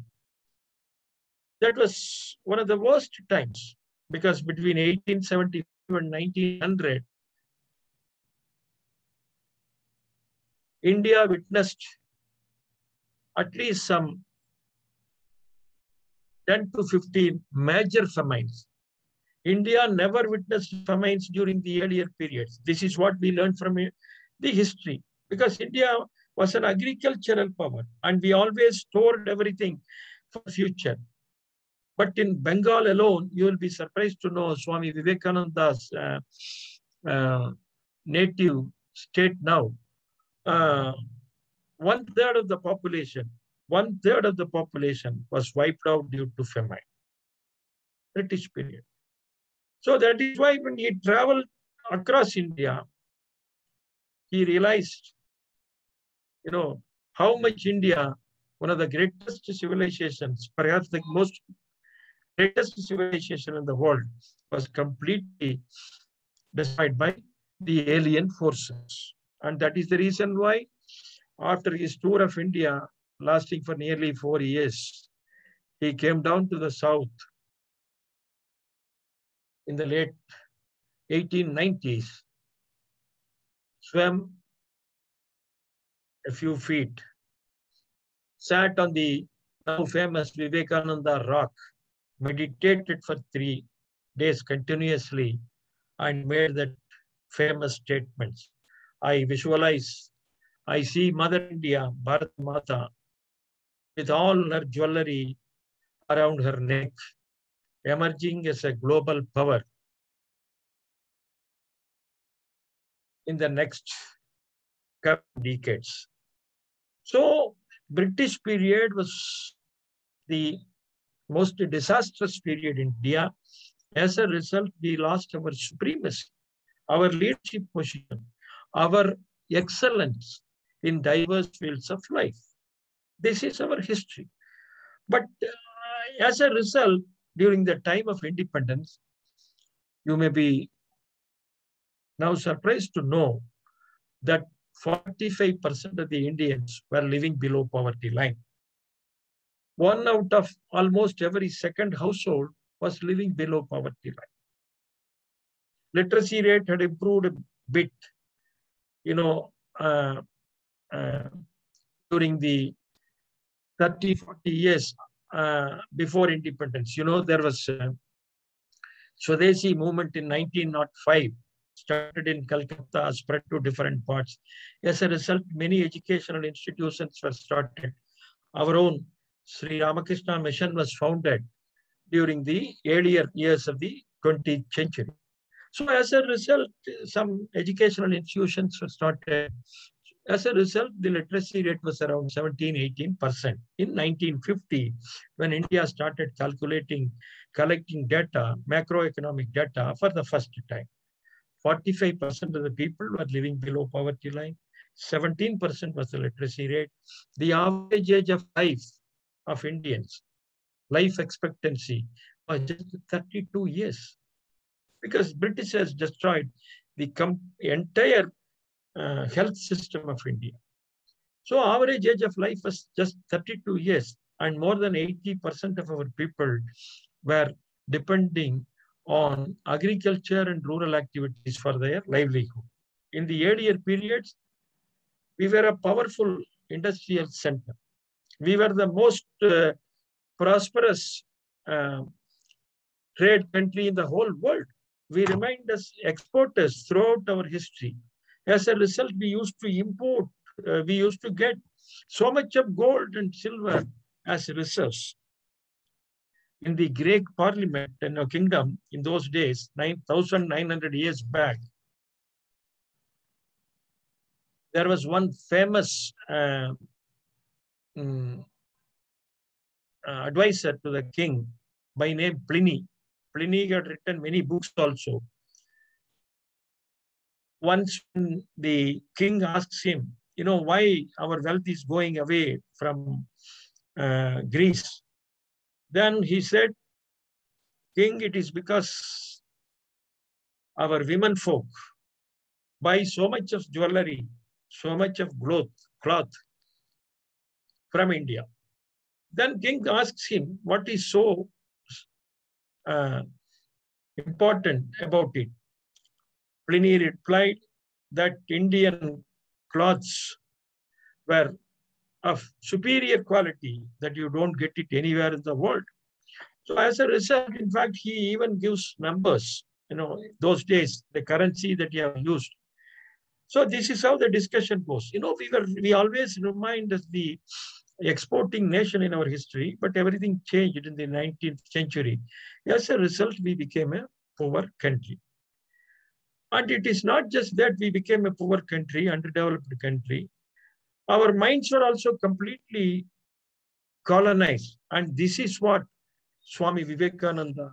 that was one of the worst times, because between eighteen seventy-five and nineteen hundred, India witnessed at least some ten to fifteen major famines. India never witnessed famines during the earlier periods. This is what we learned from the history, because India was an agricultural power and we always stored everything for future. But in Bengal alone, you will be surprised to know Swami Vivekananda's uh, uh, native state now, uh, one third of the population, one third of the population was wiped out due to famine. British period. So that is why when he traveled across India, he realized, you know, how much India, one of the greatest civilizations, perhaps the most greatest civilization in the world, was completely destroyed by the alien forces. And that is the reason why, after his tour of India, lasting for nearly four years, he came down to the south in the late eighteen nineties, swam a few feet, sat on the now famous Vivekananda rock, meditated for three days continuously, and made that famous statements. I visualize, I see Mother India, Bharat Mata, with all her jewelry around her neck, emerging as a global power in the next couple decades. So British period was the most disastrous period in India. As a result, we lost our supremacy, our leadership position, our excellence in diverse fields of life. This is our history. But uh, as a result, during the time of independence, you may be now surprised to know that forty-five percent of the Indians were living below poverty line. One out of almost every second household was living below poverty line. Literacy rate had improved a bit, you know, uh, uh, during the thirty, forty years uh, before independence. You know, there was a Swadeshi movement in nineteen oh five, started in Calcutta, spread to different parts. As a result, many educational institutions were started. Our own Sri Ramakrishna Mission was founded during the earlier years of the twentieth century. So as a result, some educational institutions were started. As a result, the literacy rate was around seventeen, eighteen percent. In nineteen fifty, when India started calculating, collecting data, macroeconomic data for the first time, forty-five percent of the people were living below poverty line. seventeen percent was the literacy rate. The average age of life of Indians, life expectancy, was just thirty-two years. Because British has destroyed the entire uh, health system of India. So average age of life was just thirty-two years, and more than eighty percent of our people were depending on agriculture and rural activities for their livelihood. In the earlier periods, we were a powerful industrial center. We were the most uh, prosperous uh, trade country in the whole world. We remained as exporters throughout our history. As a result, we used to import, uh, we used to get so much of gold and silver as reserves. In the Greek parliament and a kingdom in those days, nine thousand nine hundred years back, there was one famous uh, um, uh, advisor to the king by name Pliny. Pliny had written many books also. Once when the king asks him, you know, why our wealth is going away from uh, Greece, then he said, King, it is because our women folk buy so much of jewelry, so much of cloth, cloth from India. Then king asks him, what is so uh, important about it? Pliny replied that Indian cloths were of superior quality, that you don't get it anywhere in the world. So as a result, in fact, he even gives numbers, you know, those days, the currency that you have used. So this is how the discussion goes. You know, we were, we always remind as the exporting nation in our history, but everything changed in the nineteenth century. As a result, we became a poor country. And it is not just that we became a poor country, underdeveloped country. Our minds were also completely colonized. And this is what Swami Vivekananda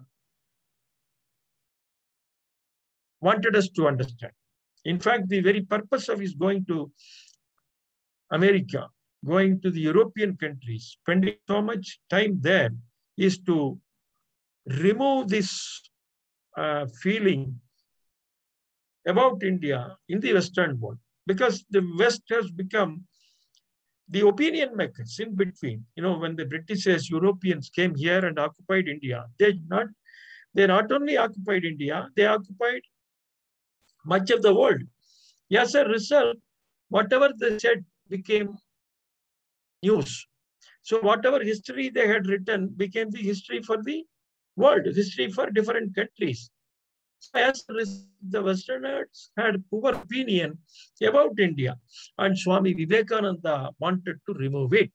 wanted us to understand. In fact, the very purpose of his going to America, going to the European countries, spending so much time there, is to remove this uh, feeling about India in the Western world, because the West has become the opinion makers in between. You know, when the British Europeans came here and occupied India, they not, they not only occupied India, they occupied much of the world. As a result, whatever they said became news. So whatever history they had written became the history for the world, history for different countries. So as a result, the Westerners had poor opinion about India, and Swami Vivekananda wanted to remove it.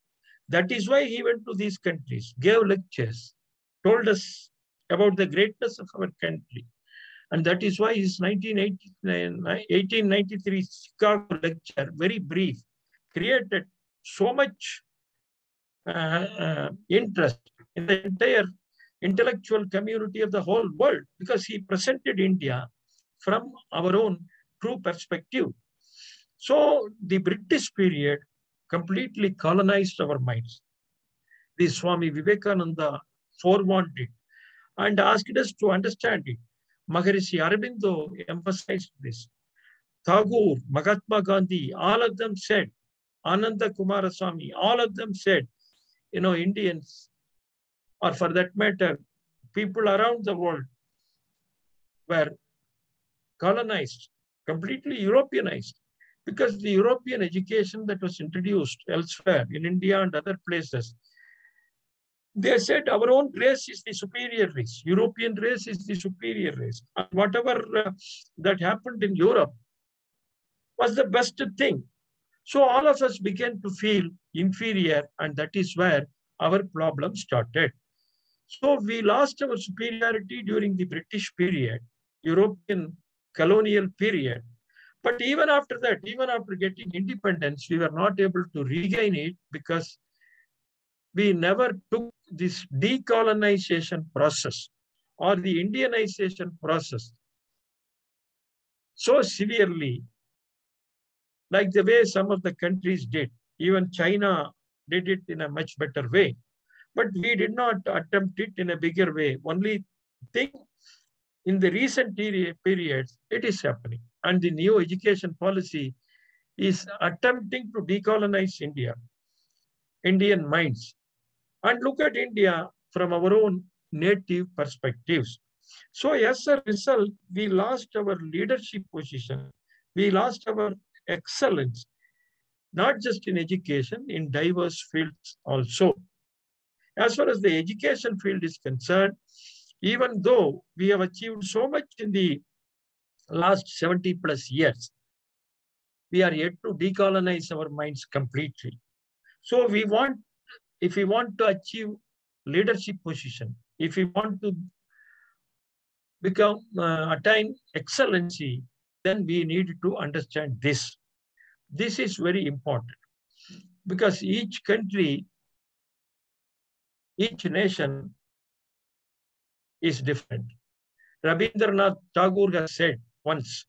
That is why he went to these countries, gave lectures, told us about the greatness of our country. And that is why his eighteen ninety-three Chicago lecture, very brief, created so much uh, uh, interest in the entire intellectual community of the whole world, because he presented India from our own true perspective. So the British period completely colonized our minds. The Swami Vivekananda forewarned it and asked us to understand it. Maharishi Aurobindo emphasized this. Tagore, Mahatma Gandhi, all of them said, Ananda Kumaraswamy, all of them said, you know, Indians, or for that matter, people around the world were colonized, completely Europeanized, because the European education that was introduced elsewhere in India and other places, they said our own race is the superior race. European race is the superior race. And whatever uh, that happened in Europe was the best thing. So all of us began to feel inferior, and that is where our problem started. So we lost our superiority during the British period, European colonial period. But even after that, even after getting independence, we were not able to regain it because we never took this decolonization process or the Indianization process so severely, like the way some of the countries did. Even China did it in a much better way. But we did not attempt it in a bigger way. Only thing in the recent periods, it is happening. And the new education policy is attempting to decolonize India, Indian minds. And look at India from our own native perspectives. So as a result, we lost our leadership position. We lost our excellence, not just in education, in diverse fields also. As far as the education field is concerned, even though we have achieved so much in the last seventy plus years, we are yet to decolonize our minds completely. So we want, if we want to achieve leadership position, if we want to become, uh, attain excellency, then we need to understand this. This is very important because each country, each nation is different. Rabindranath Tagore has said once,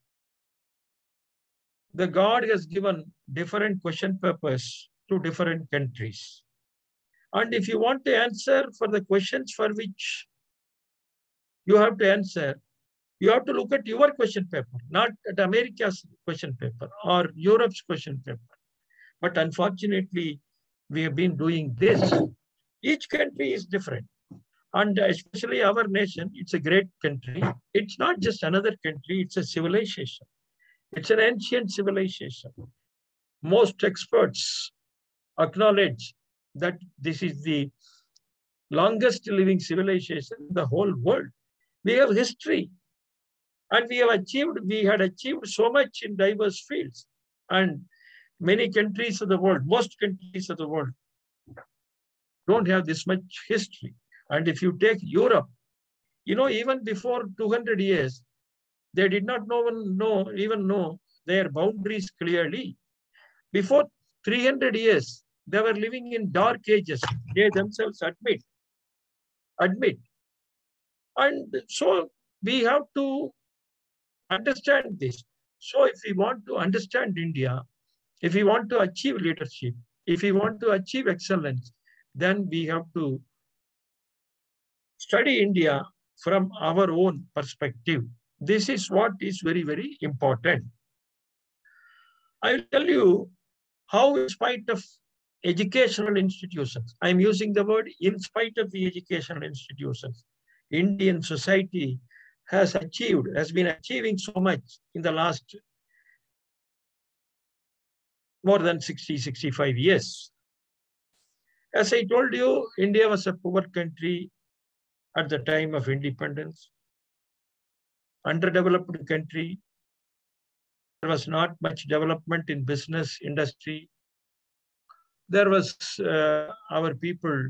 the God has given different question papers to different countries. And if you want to answer for the questions for which you have to answer, you have to look at your question paper, not at America's question paper or Europe's question paper. But unfortunately, we have been doing this. Each country is different. And especially our nation, it's a great country. It's not just another country, it's a civilization. It's an ancient civilization. Most experts acknowledge that this is the longest living civilization in the whole world. We have history. And we have achieved, we had achieved so much in diverse fields. And many countries of the world, most countries of the world, don't have this much history. And if you take Europe, you know, even before two hundred years, they did not know, know, even know their boundaries clearly. Before three hundred years, they were living in dark ages. They themselves admit. Admit. And so we have to understand this. So if we want to understand India, if we want to achieve leadership, if we want to achieve excellence, then we have to study India from our own perspective. This is what is very, very important. I will tell you how, in spite of educational institutions, I'm using the word in spite of the educational institutions, Indian society has achieved, has been achieving so much in the last more than sixty, sixty-five years. As I told you, India was a poor country at the time of independence, underdeveloped country. There was not much development in business industry. there was uh, our people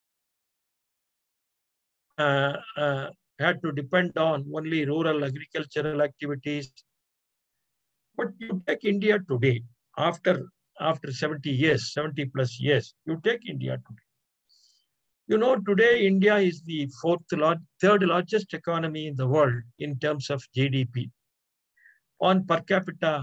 uh, uh, had to depend on only rural agricultural activities. But you take India today, after, after seventy years, seventy plus years, you take India today. You know, today India is the fourth, large, third largest economy in the world in terms of G D P on per capita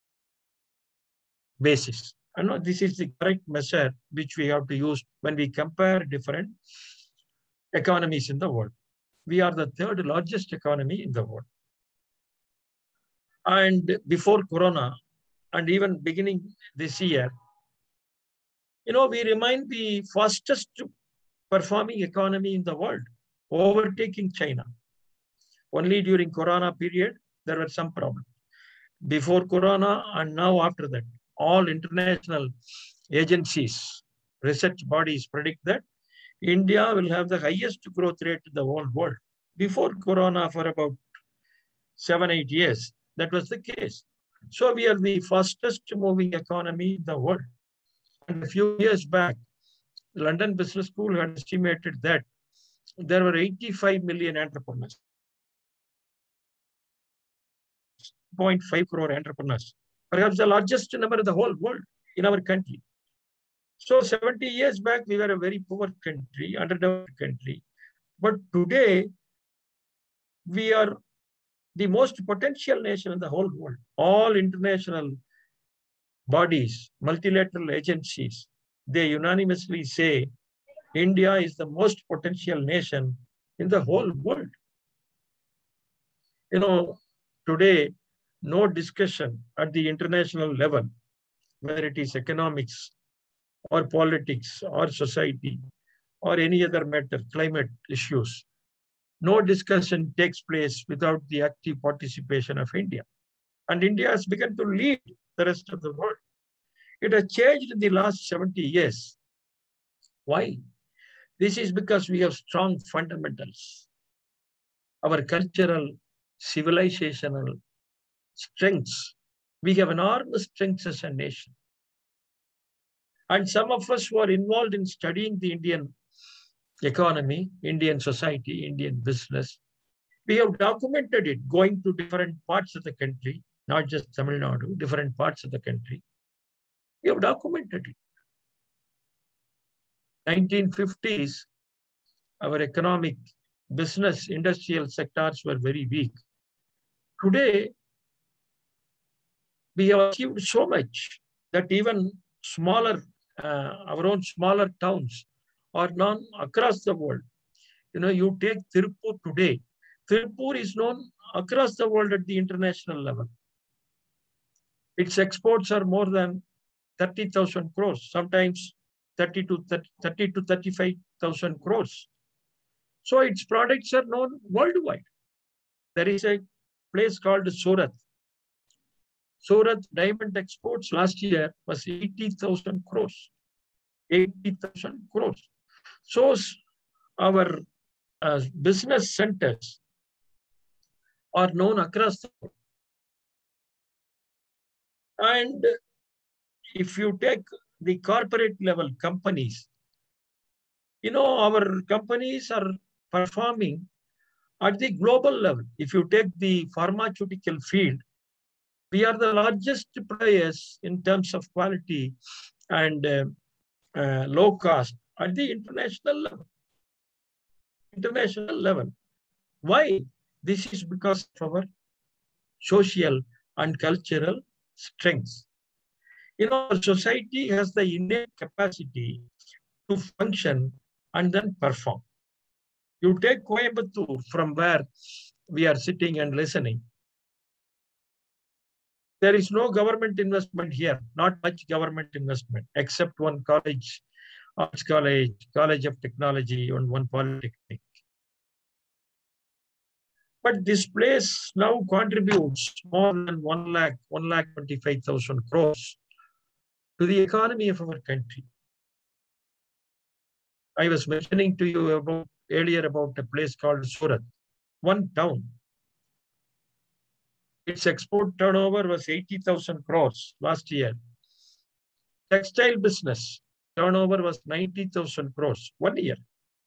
basis. I know this is the correct measure which we have to use when we compare different economies in the world. We are the third largest economy in the world. And before Corona, and even beginning this year, you know, we remain the fastest performing economy in the world, overtaking China. Only during Corona period, there were some problems. Before Corona and now after that, all international agencies, research bodies predict that India will have the highest growth rate in the whole world. Before Corona, for about seven, eight years, that was the case. So we are the fastest moving economy in the world. And a few years back, the London Business School had estimated that there were eighty-five million entrepreneurs, zero point five crore entrepreneurs, perhaps the largest number in the whole world in our country. So seventy years back, we were a very poor country, underdeveloped country. But today, we are the most potential nation in the whole world. All international bodies, multilateral agencies, they unanimously say India is the most potential nation in the whole world. You know, today, no discussion at the international level, whether it is economics or politics or society or any other matter, climate issues, no discussion takes place without the active participation of India. And India has begun to lead the rest of the world. It has changed in the last seventy years. Why? This is because we have strong fundamentals. Our cultural, civilizational strengths. We have enormous strengths as a nation. And some of us who are involved in studying the Indian economy, Indian society, Indian business, we have documented it going to different parts of the country, not just Tamil Nadu, different parts of the country. We have documented it. nineteen fifties, our economic, business, industrial sectors were very weak. Today, we have achieved so much that even smaller, uh, our own smaller towns are known across the world. You know, you take Tirupur today. Tirupur is known across the world at the international level. Its exports are more than thirty thousand crores, sometimes thirty to thirty-five thousand crores. So its products are known worldwide. There is a place called Surat. Surat diamond exports last year was eighty thousand crores. eighty thousand crores. So our uh, business centers are known across the world. And if you take the corporate level companies, you know, our companies are performing at the global level. If you take the pharmaceutical field, we are the largest players in terms of quality and uh, uh, low cost at the international level. International level. Why? This is because of our social and cultural strengths. You know, our society has the innate capacity to function and then perform. You take Coimbatore, from where we are sitting and listening. There is no government investment here, not much government investment, except one college, arts college, college of technology, and one polytechnic. But this place now contributes more than one lakh, one lakh twenty-five thousand crores to the economy of our country. I was mentioning to you about earlier about a place called Surat, one town. Its export turnover was eighty thousand crores last year. Textile business, turnover was ninety thousand crores, one year.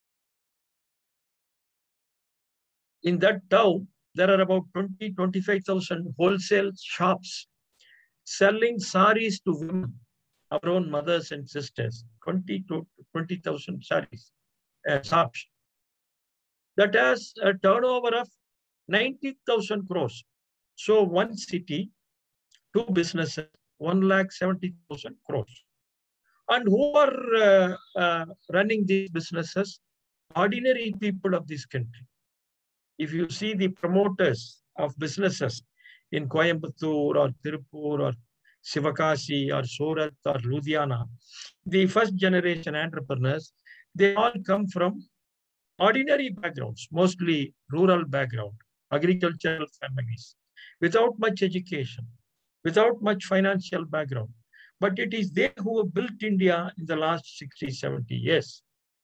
In that town, there are about twenty to twenty-five thousand wholesale shops selling saris to women, our own mothers and sisters, twenty to twenty thousand saris, uh, shops. That has a turnover of ninety thousand crores. So one city, two businesses, one lakh seventy thousand crores. And who are uh, uh, running these businesses? Ordinary people of this country. If you see the promoters of businesses in Coimbatore or Tirupur or Sivakasi or Surat or Ludhiana, the first generation entrepreneurs, they all come from ordinary backgrounds, mostly rural background, agricultural families, without much education, without much financial background. But it is they who have built India in the last sixty, seventy years.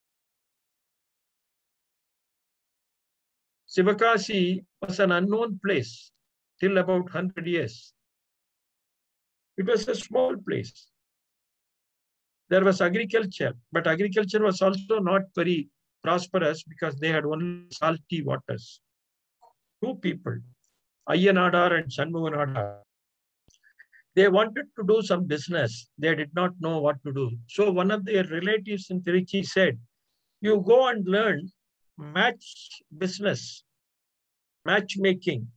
Sivakasi was an unknown place till about one hundred years. It was a small place. There was agriculture, but agriculture was also not very prosperous because they had only salty waters. Two people, Ayyanadar and Shanmuganadar, they wanted to do some business. They did not know what to do. So one of their relatives in Trichy said, you go and learn match business, matchmaking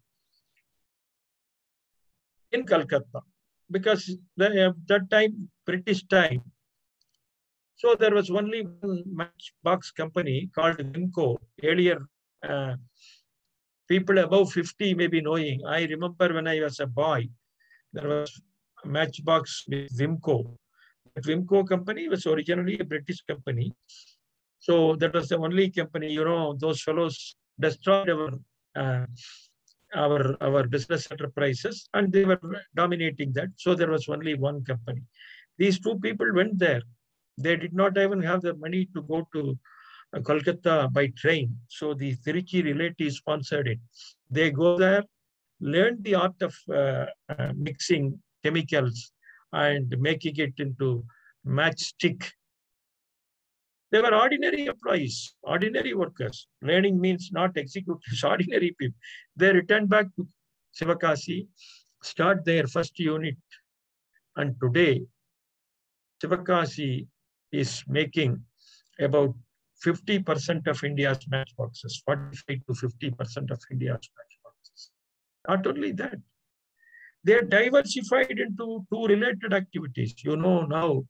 in Calcutta. Because at that time, British time, so there was only one matchbox company called Vimco. Earlier, uh, people above fifty may be knowing. I remember when I was a boy, there was a matchbox with Vimco. The Vimco company was originally a British company. So that was the only company, you know, those fellows destroyed our, uh, our, our business enterprises and they were dominating that. So there was only one company. These two people went there. They did not even have the money to go to uh, Kolkata by train. So the Trichy relatives sponsored it. They go there, learn the art of uh, uh, mixing chemicals and making it into matchstick. They were ordinary employees, ordinary workers. Learning means not executives, ordinary people. They returned back to Sivakasi, start their first unit. And today, Sivakasi is making about fifty percent of India's matchboxes, forty-five to fifty percent of India's matchboxes. Not only that, they are diversified into two related activities. You know now,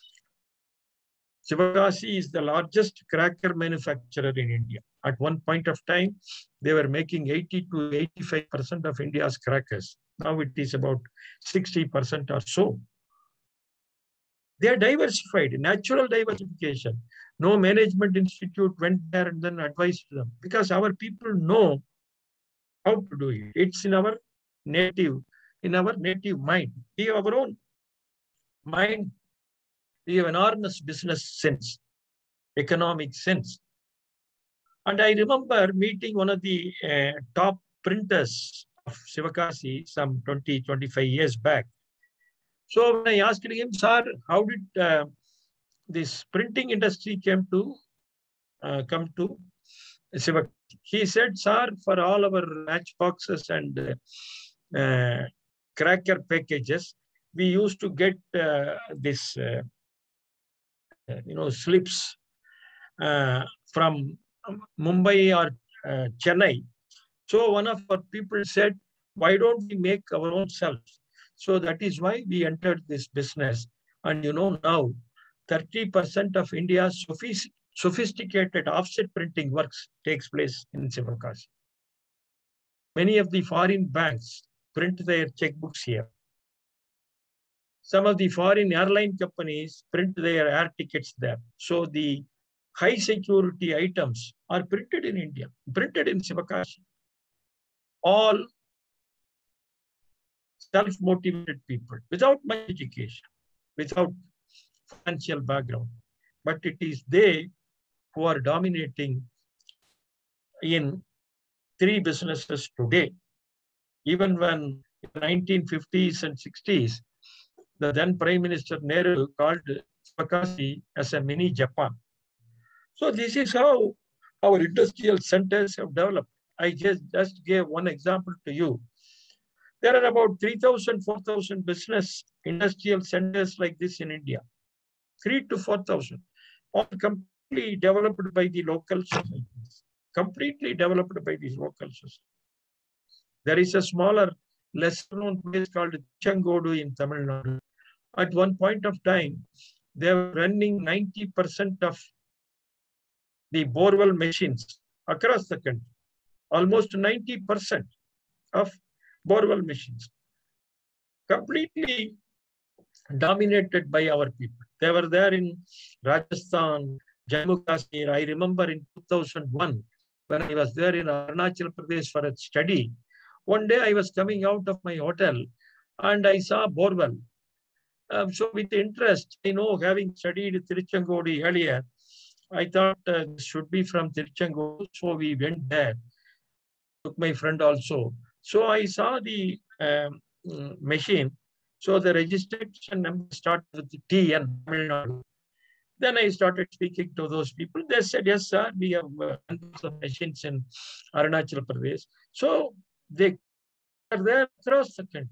Sivakasi is the largest cracker manufacturer in India. At one point of time, they were making eighty to eighty-five percent of India's crackers. Now it is about sixty percent or so. They are diversified, natural diversification. No management institute went there and then advised them because our people know how to do it. It's in our native, in our native mind. We have our own mind. We have enormous business sense, economic sense. And I remember meeting one of the uh, top printers of Sivakasi some twenty, twenty-five years back. So when I asked him, sir, how did uh, this printing industry came to uh, come to Sivakasi? He said, sir, for all our matchboxes and uh, uh, cracker packages, we used to get uh, this, uh, uh, you know, slips uh, from Mumbai or uh, Chennai. So one of our people said, why don't we make our own selves? So that is why we entered this business. And you know now, thirty percent of India's sophisticated offset printing works takes place in Sivakasi. Many of the foreign banks print their checkbooks here. Some of the foreign airline companies print their air tickets there. So the high security items are printed in India, printed in Sivakasi. All self-motivated people without much education, without financial background. But it is they who are dominating in three businesses today. Even when in the nineteen fifties and sixties, the then Prime Minister Nehru called Bakassi as a mini Japan. So this is how our industrial centers have developed. I just, just gave one example to you. There are about three thousand, four thousand business industrial centers like this in India. three to four thousand, all completely developed by the local societies. Completely developed by these local societies. There is a smaller, lesser known place called Tirichengodu in Tamil Nadu. At one point of time, they were running ninety percent of the borewell machines across the country. Almost ninety percent of borewell machines. Completely dominated by our people. They were there in Rajasthan, Jammu Kashmir. I remember in two thousand one, when I was there in Arunachal Pradesh for a study, one day I was coming out of my hotel and I saw borewell. Um, so with interest, you know, having studied Tirichengodu earlier, I thought uh, this should be from Tirichengodu. So we went there, took my friend also. So I saw the um, machine. So the registration number started with the T N. Then I started speaking to those people. They said, yes, sir, we have uh, hundreds of machines in Arunachal Pradesh. So they are there across the country.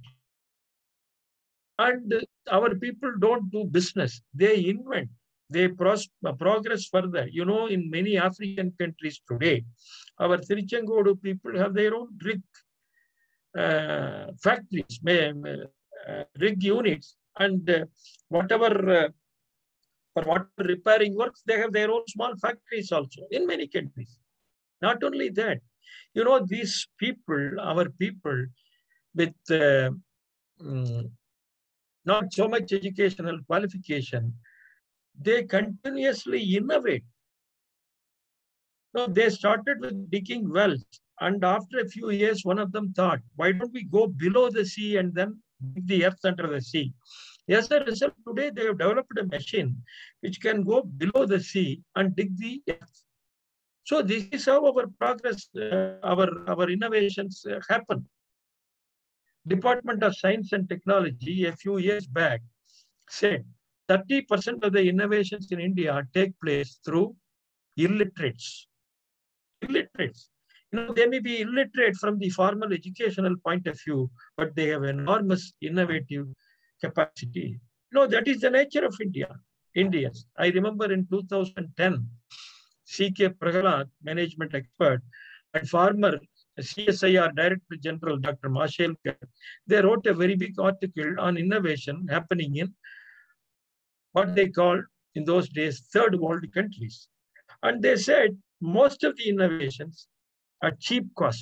And our people don't do business. They invent. They pros progress further. You know, in many African countries today, our Tirichengodu people have their own rig uh, factories, uh, rig units, and uh, whatever uh, for what repairing works, they have their own small factories also in many countries. Not only that, you know, these people, our people with uh, um, not so much educational qualification, they continuously innovate. So they started with digging wells, and after a few years, one of them thought, why don't we go below the sea and then dig the earth under the sea? As a result, today they have developed a machine which can go below the sea and dig the earth. So this is how our progress, uh, our, our innovations uh, happen. Department of Science and Technology a few years back said thirty percent of the innovations in India take place through illiterates. Illiterates. You know, they may be illiterate from the formal educational point of view, but they have enormous innovative capacity. No, that is the nature of India, Indians. I remember in two thousand ten, C K Prahalad, management expert, and former C S I R Director General Doctor Mashelkar, they wrote a very big article on innovation happening in what they called in those days third world countries. And they said most of the innovations are cheap cost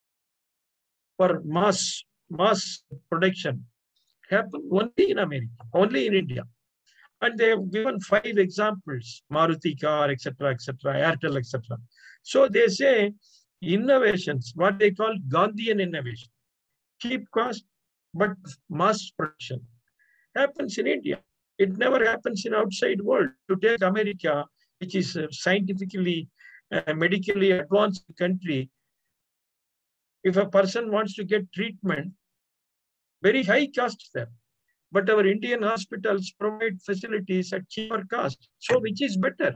for mass, mass production happen only in America, only in India. And they have given five examples, Maruti car, et cetera, et cetera, Airtel, et cetera. So they say innovations, what they call Gandhian innovation, cheap cost, but mass production, happens in India. It never happens in outside world. To take America, which is a scientifically, uh, medically advanced country, if a person wants to get treatment, very high cost there. But our Indian hospitals provide facilities at cheaper cost. So which is better?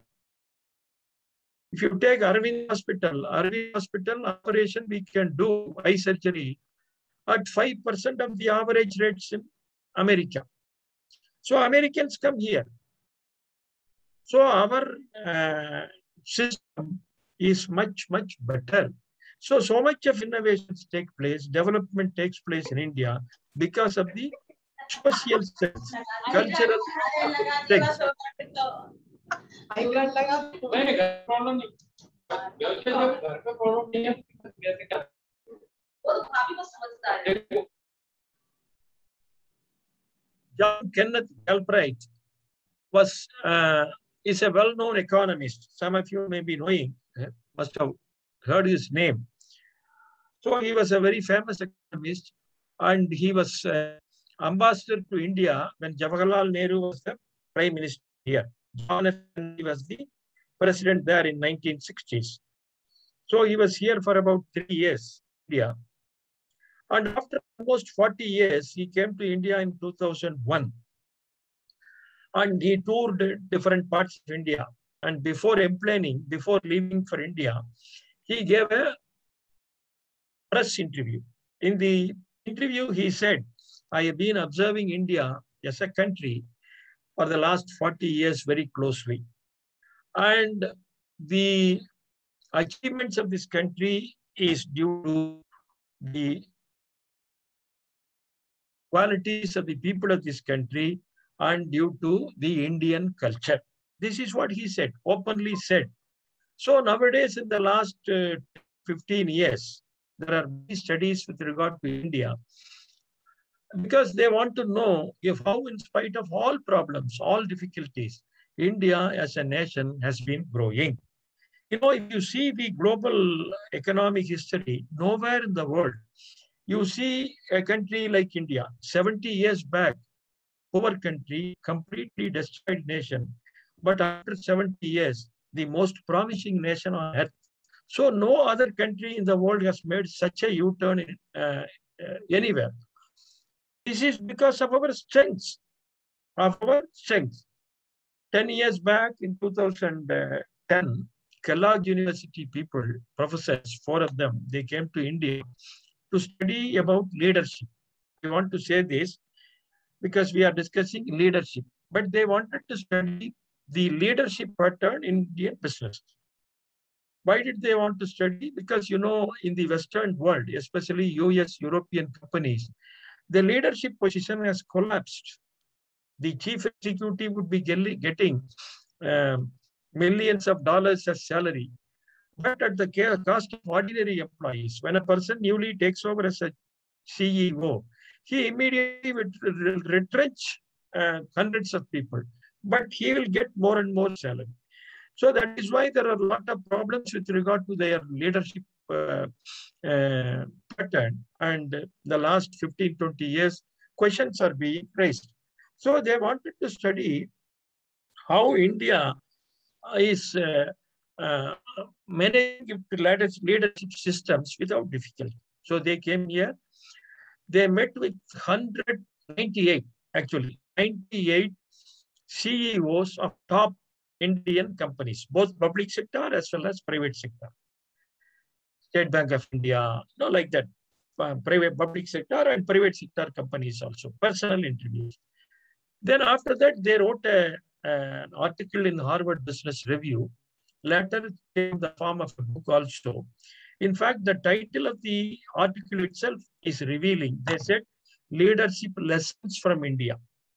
If you take Aravind Hospital, Aravind Hospital operation, we can do eye surgery at five percent of the average rates in America. So Americans come here. So our uh, system is much, much better. So, so much of innovations take place, development takes place in India because of the social sense, cultural things. John Kenneth Galbraith was uh, is a well-known economist. Some of you may be knowing, must have heard his name. So he was a very famous economist, and he was uh, ambassador to India when Jawaharlal Nehru was the prime minister here. John F. Kennedy was the president there in nineteen sixties. So he was here for about three years, India. And after almost forty years, he came to India in two thousand one. And he toured different parts of India. And before employing, before leaving for India, he gave a press interview. In the interview, he said, I have been observing India as a country for the last forty years very closely. And the achievements of this country is due to the qualities of the people of this country and due to the Indian culture. This is what he said, openly said. So nowadays, in the last uh, fifteen years, there are many studies with regard to India, because they want to know if how, in spite of all problems, all difficulties, India as a nation has been growing. You know, if you see the global economic history, nowhere in the world, you see a country like India, seventy years back, poor country, completely destroyed nation. But after seventy years, the most promising nation on earth. So no other country in the world has made such a U-turn in, uh, uh, anywhere. This is because of our strengths, of our strengths. ten years back in two thousand ten, Kellogg University people, professors, four of them, they came to India to study about leadership. We want to say this because we are discussing leadership, but they wanted to study the leadership pattern in Indian business. Why did they want to study? Because, you know, in the Western world, especially U S, European companies, the leadership position has collapsed. The chief executive would be getting um, millions of dollars as salary, but at the cost of ordinary employees. When a person newly takes over as a C E O, he immediately would retrench uh, hundreds of people, but he will get more and more salary. So that is why there are a lot of problems with regard to their leadership uh, uh, pattern. And the last fifteen, twenty years, questions are being raised. So they wanted to study how India is uh, uh, managing leadership systems without difficulty. So they came here. They met with one hundred ninety-eight, actually, ninety-eight C E Os of top Indian companies, both public sector as well as private sector. State Bank of India, no, like that, uh, private, public sector and private sector companies also, personal interviews. Then after that, they wrote a, an article in Harvard Business Review. Later came the form of a book also. In fact, the title of the article itself is revealing. They said, Leadership Lessons from India.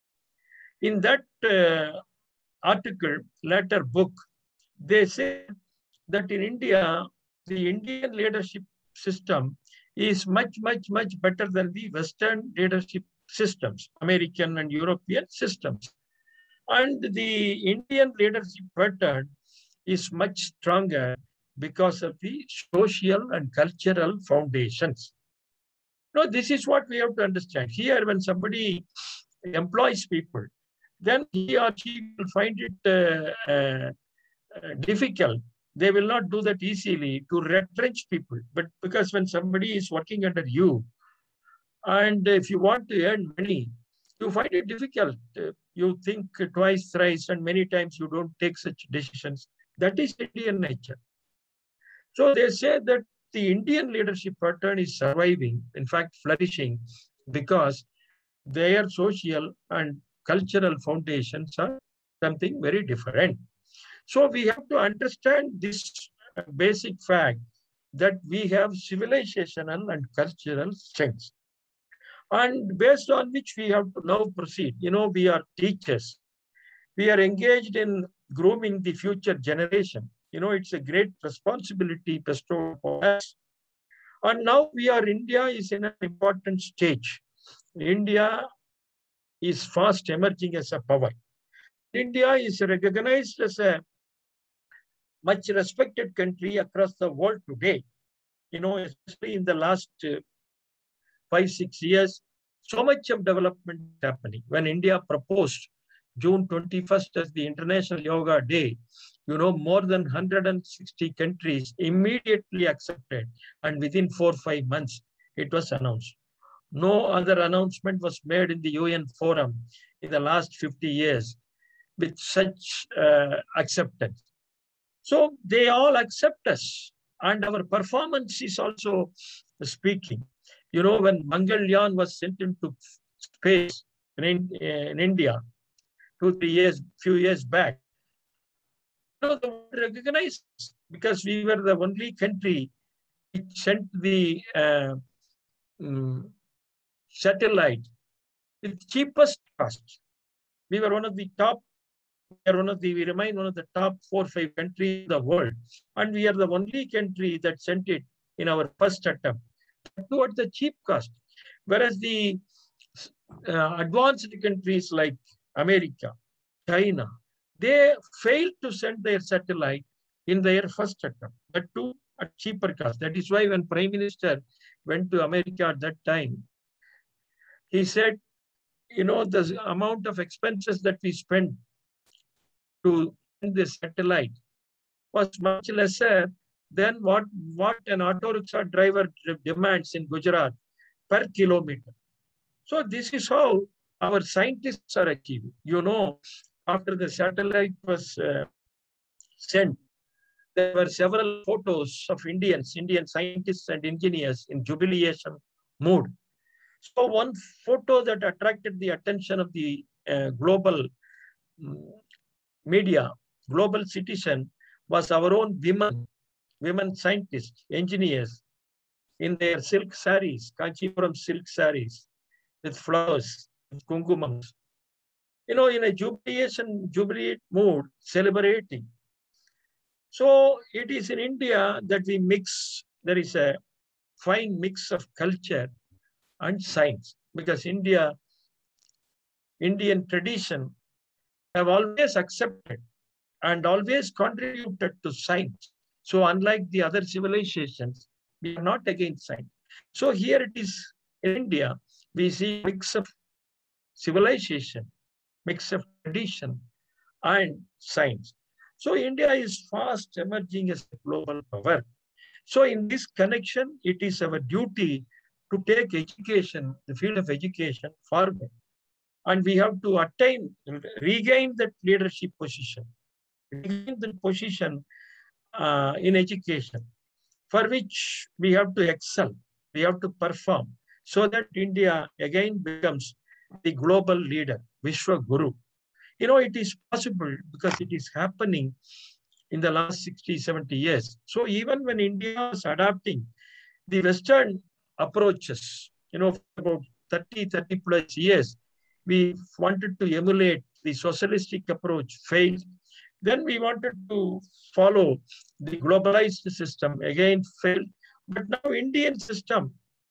In that uh, article, later book, they say that in India, the Indian leadership system is much, much, much better than the Western leadership systems, American and European systems. And the Indian leadership pattern is much stronger because of the social and cultural foundations. No, this is what we have to understand. Here, when somebody employs people, then he or she will find it uh, uh, uh, difficult. They will not do that easily to retrench people. But because when somebody is working under you, and if you want to earn money, you find it difficult. Uh, you think twice, thrice, and many times you don't take such decisions. That is Indian nature. So they say that the Indian leadership pattern is surviving, in fact, flourishing, because their social and cultural foundations are something very different. So we have to understand this basic fact that we have civilizational and cultural strengths, and based on which we have to now proceed. You know, we are teachers. We are engaged in grooming the future generation. You know, it's a great responsibility bestowed upon us. And now we are, India is in an important stage. India is fast emerging as a power. India is recognized as a much respected country across the world today. You know, especially in the last uh, five, six years, so much of development is happening. When India proposed June twenty-first as the International Yoga Day, you know, more than one hundred sixty countries immediately accepted, and within four or five months, it was announced. No other announcement was made in the U N forum in the last fifty years. with such uh, acceptance. So they all accept us, and our performance is also speaking. You know, when Mangalyaan was sent into space in, in India two, three years, few years back, you know, the world recognized us because we were the only country which sent the uh, um, satellite with cheapest cost. We were one of the top. We are one of the. We remain one of the top four, five countries in the world, and we are the only country that sent it in our first attempt, at the cheap cost. Whereas the uh, advanced countries like America, China, they failed to send their satellite in their first attempt, but too at cheaper cost. That is why when Prime Minister went to America at that time, he said, you know, the amount of expenses that we spent to send this satellite was much lesser than what, what an auto rickshaw driver demands in Gujarat per kilometer. So this is how our scientists are achieving. You know, after the satellite was uh, sent, there were several photos of Indians, Indian scientists and engineers in jubilation mood. So one photo that attracted the attention of the uh, global um, media, global citizen, was our own women, women scientists, engineers, in their silk saris, Kanchipuram silk saris, with flowers, with kumkumams. You know, in a jubilation, jubilant mood, celebrating. So it is in India that we mix, there is a fine mix of culture and science, because India, Indian tradition have always accepted and always contributed to science. So unlike the other civilizations, we are not against science. So here it is in India, we see a mix of civilization, mix of tradition and science. So India is fast emerging as a global power. So in this connection, it is our duty to take education, the field of education forward. And we have to attain, regain that leadership position, regain the position uh, in education, for which we have to excel, we have to perform, so that India again becomes the global leader, Vishwa Guru. You know, it is possible because it is happening in the last sixty, seventy years. So even when India was adapting the Western approaches, you know, for about thirty, thirty plus years, we wanted to emulate the socialistic approach, failed. Then we wanted to follow the globalized system, again failed. But now Indian system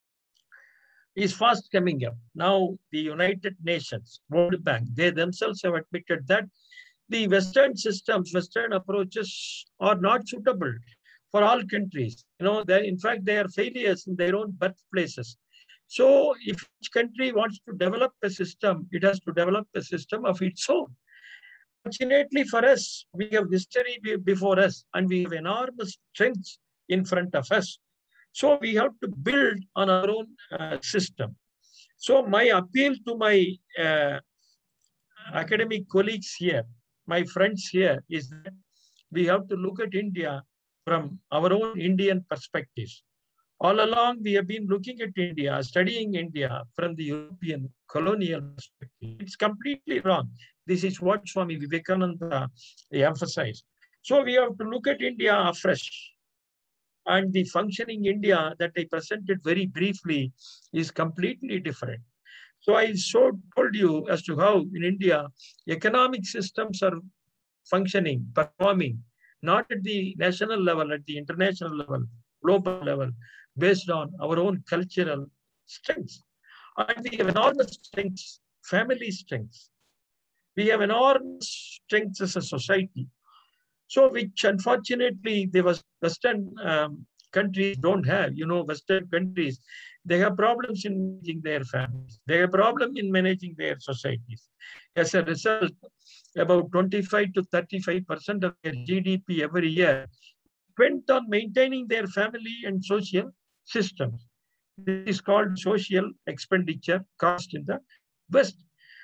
is fast coming up. Now the United Nations, World Bank, they themselves have admitted that the Western systems, Western approaches are not suitable for all countries. You know, they, in fact, they are failures in their own birthplaces. So if each country wants to develop a system, it has to develop a system of its own. Fortunately for us, we have history before us and we have enormous strengths in front of us. So we have to build on our own uh, system. So my appeal to my uh, academic colleagues here, my friends here, is that we have to look at India from our own Indian perspectives. All along, we have been looking at India, studying India from the European colonial perspective. It's completely wrong. This is what Swami Vivekananda emphasized. So we have to look at India afresh. And the functioning India that I presented very briefly is completely different. So I so told you as to how in India, economic systems are functioning, performing, not at the national level, at the international level, global level, based on our own cultural strengths. And we have enormous strengths, family strengths. We have enormous strengths as a society. So which unfortunately the Western um, countries don't have. You know, Western countries, they have problems in managing their families. They have problem in managing their societies. As a result, about twenty-five to thirty-five percent of their G D P every year spent on maintaining their family and social systems. This is called social expenditure cost in the West.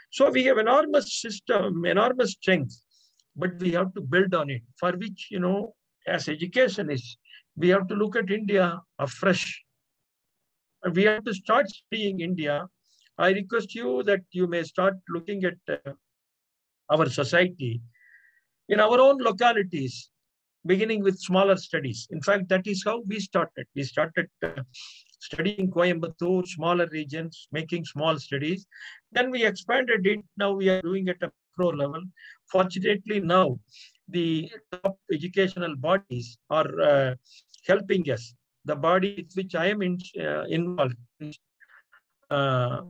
So we have enormous system, enormous strength, but we have to build on it, for which, you know, as educationists, we have to look at India afresh. And we have to start studying India. I request you that you may start looking at uh, our society in our own localities, beginning with smaller studies. In fact, that is how we started. We started uh, studying Coimbatore, smaller regions, making small studies. Then we expanded it. Now we are doing it at a macro level. Fortunately, now the top educational bodies are uh, helping us. The body with which I am in, uh, involved, uh,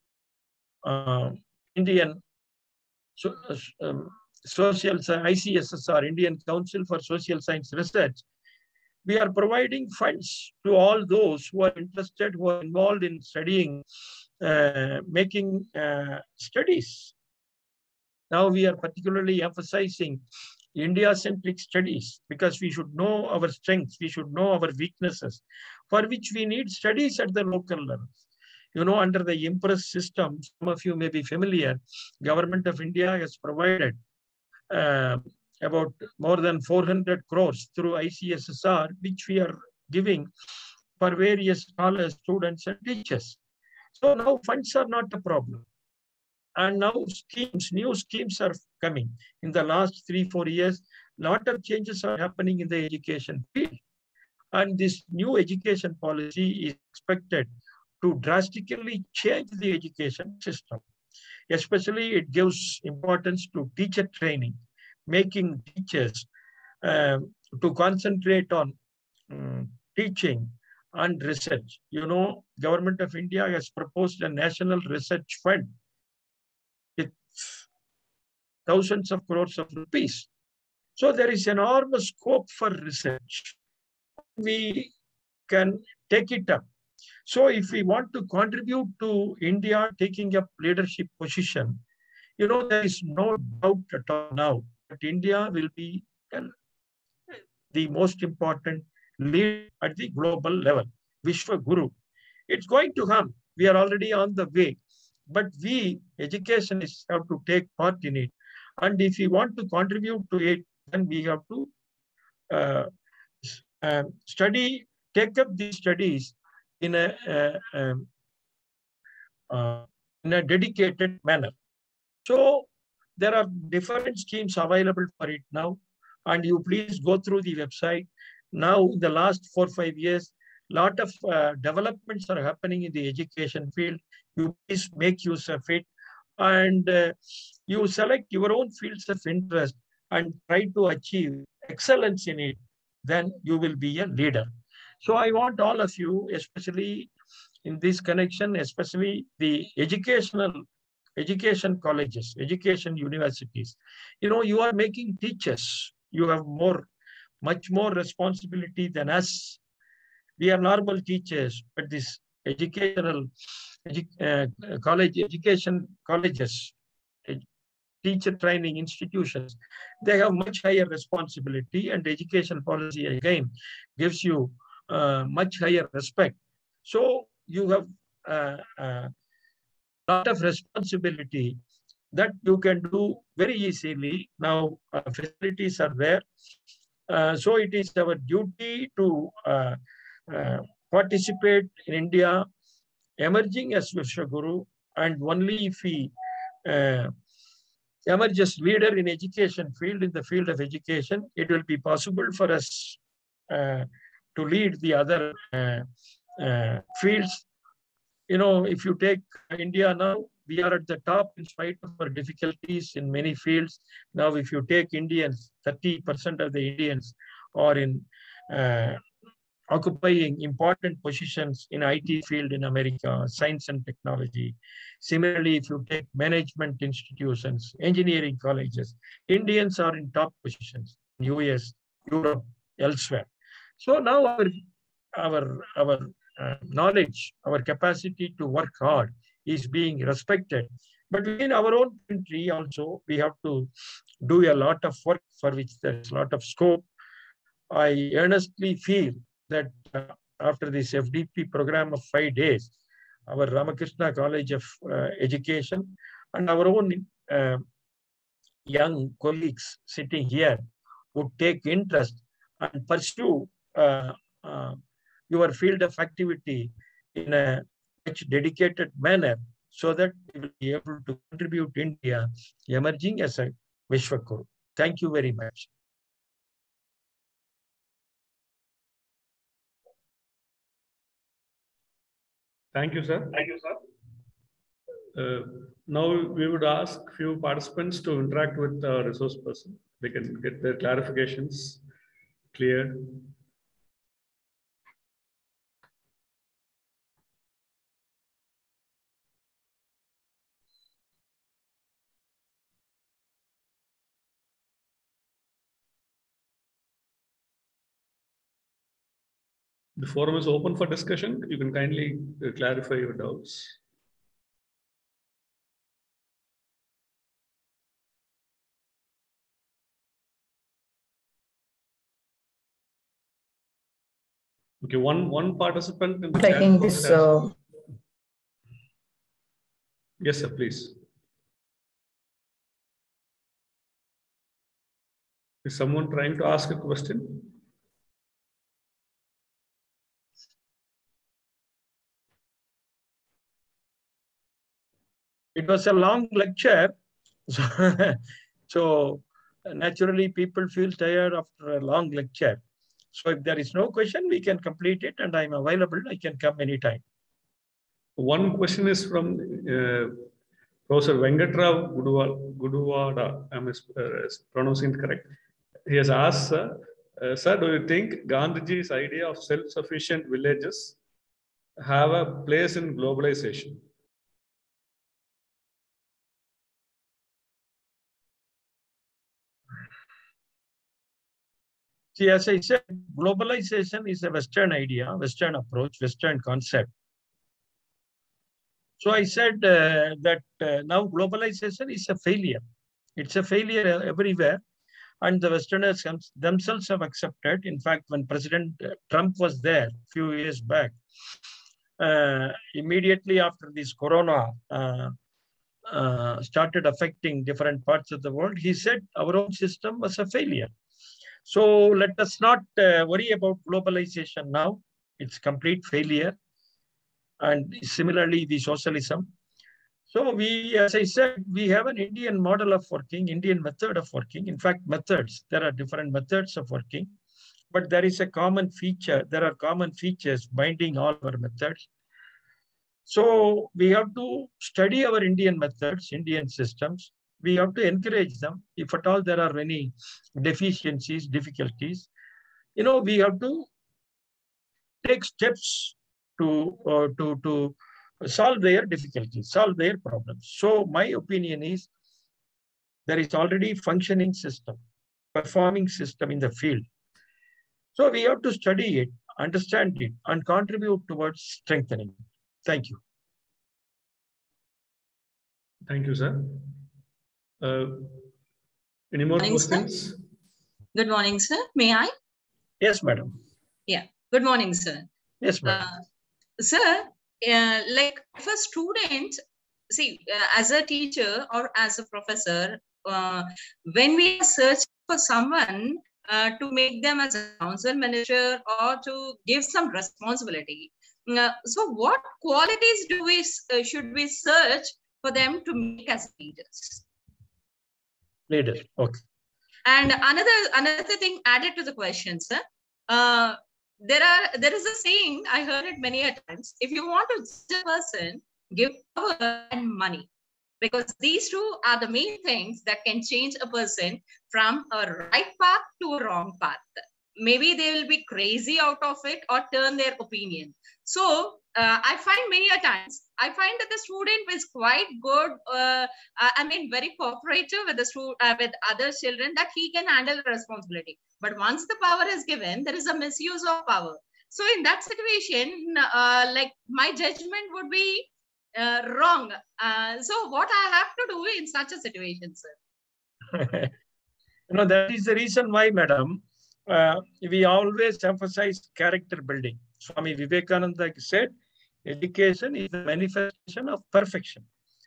uh, Indian so, um, Social I C S S R, Indian Council for Social Science Research, we are providing funds to all those who are interested, who are involved in studying, uh, making uh, studies. Now we are particularly emphasizing India-centric studies because we should know our strengths, we should know our weaknesses, for which we need studies at the local level. You know, under the IMPRESS system, some of you may be familiar, Government of India has provided uh, about more than four hundred crores through I C S S R, which we are giving for various scholars, students, and teachers. So now funds are not a problem. And now schemes, new schemes are coming. In the last three, four years, a lot of changes are happening in the education field. And this new education policy is expected to drastically change the education system. Especially, it gives importance to teacher training, making teachers uh, to concentrate on um, teaching and research. You know, Government of India has proposed a national research fund with thousands of crores of rupees. So there is enormous scope for research. We can take it up. So if we want to contribute to India taking up leadership position, you know, there is no doubt at all now that India will be the most important leader at the global level, Vishwa Guru. It's going to come. We are already on the way. But we, educationists, have to take part in it. And if we want to contribute to it, then we have to uh, uh, study, take up these studies in a, uh, um, uh, in a dedicated manner. So there are different schemes available for it now. And you please go through the website. Now, in the last four, five years, a lot of uh, developments are happening in the education field. You please make use of it. And uh, you select your own fields of interest and try to achieve excellence in it. Then you will be a leader. So I want all of you, especially in this connection, especially the educational, education colleges, education universities. You know, you are making teachers. You have more, much more responsibility than us. We are normal teachers, but this educational, edu uh, college, education colleges, ed teacher training institutions, they have much higher responsibility, and education policy again gives you uh, much higher respect. So you have a uh, uh, lot of responsibility that you can do very easily. Now uh, facilities are there. Uh, so it is our duty to uh, uh, participate in India emerging as Vishwa Guru, and only if we uh, emerge as leader in education field, in the field of education, it will be possible for us uh, to lead the other uh, uh, fields. You know, if you take India now, we are at the top in spite of our difficulties in many fields. Now, if you take Indians, thirty percent of the Indians are in uh, occupying important positions in I T field in America, science and technology. Similarly, if you take management institutions, engineering colleges, Indians are in top positions in U S, Europe, elsewhere. So now our, our, our uh, knowledge, our capacity to work hard is being respected. But within our own country also, we have to do a lot of work for which there is a lot of scope. I earnestly feel that uh, after this F D P program of five days, our Ramakrishna College of uh, Education and our own uh, young colleagues sitting here would take interest and pursue uh, uh, your field of activity in a much dedicated manner, so that we will be able to contribute to India emerging as a Vishwakuru. Thank you very much.
Thank you, sir. Thank you, sir. Uh, now we would ask few participants to interact with the resource person. They can get their clarifications clear. The forum is open for discussion. You can kindly uh, clarify your doubts. Okay, one one participant in the
taking
chat
this.
has...
Uh...
Yes, sir. Please. Is someone trying to ask a question?
It was a long lecture, so, so naturally people feel tired after a long lecture. So if there is no question, we can complete it, and I'm available. I can come anytime.
One question is from uh, Professor Venkatrao Guduvada. I'm uh, pronouncing it correct. He has asked, uh, uh, sir, do you think Gandhiji's idea of self-sufficient villages have a place in globalization?
See, as I said, globalization is a Western idea, Western approach, Western concept. So I said uh, that uh, now globalization is a failure. It's a failure everywhere. And the Westerners themselves have accepted. In fact, when President Trump was there a few years back, uh, immediately after this corona uh, uh, started affecting different parts of the world, he said our own system was a failure. So let us not uh, worry about globalization now. It's complete failure. And similarly, the socialism. So we, as I said, we have an Indian model of working, Indian method of working. In fact, methods, there are different methods of working, but there is a common feature. There are common features binding all our methods. So we have to study our Indian methods, Indian systems. We have to encourage them. If at all there are any deficiencies, difficulties, you know, we have to take steps to, uh, to, to solve their difficulties, solve their problems. So my opinion is there is already functioning system, performing system in the field. So we have to study it, understand it, and contribute towards strengthening it. Thank you.
Thank you, sir. Uh, any more
morning,
questions?
Sir. Good morning, sir. May I?
Yes, madam.
Yeah. Good morning, sir.
Yes, madam.
Uh, sir, uh, like if a student, see, uh, as a teacher or as a professor, uh, when we search for someone uh, to make them as a council manager or to give some responsibility, uh, so what qualities do we uh, should we search for them to make as leaders?
Leaders, okay.
And another another thing added to the question, sir. Uh, there are there is a saying, I heard it many a times. If you want to judge a person, give power and money, because these two are the main things that can change a person from a right path to a wrong path. Maybe they will be crazy out of it or turn their opinion. So uh, I find many a times, I find that the student is quite good. Uh, I mean, very cooperative with the student, uh, with other children, that he can handle the responsibility. But once the power is given, there is a misuse of power. So in that situation, uh, like my judgment would be uh, wrong. Uh, so what I have to do in such a situation, sir?
You know, that is the reason why, madam, uh, we always emphasize character building. Swami Vivekananda said, education is the manifestation of perfection.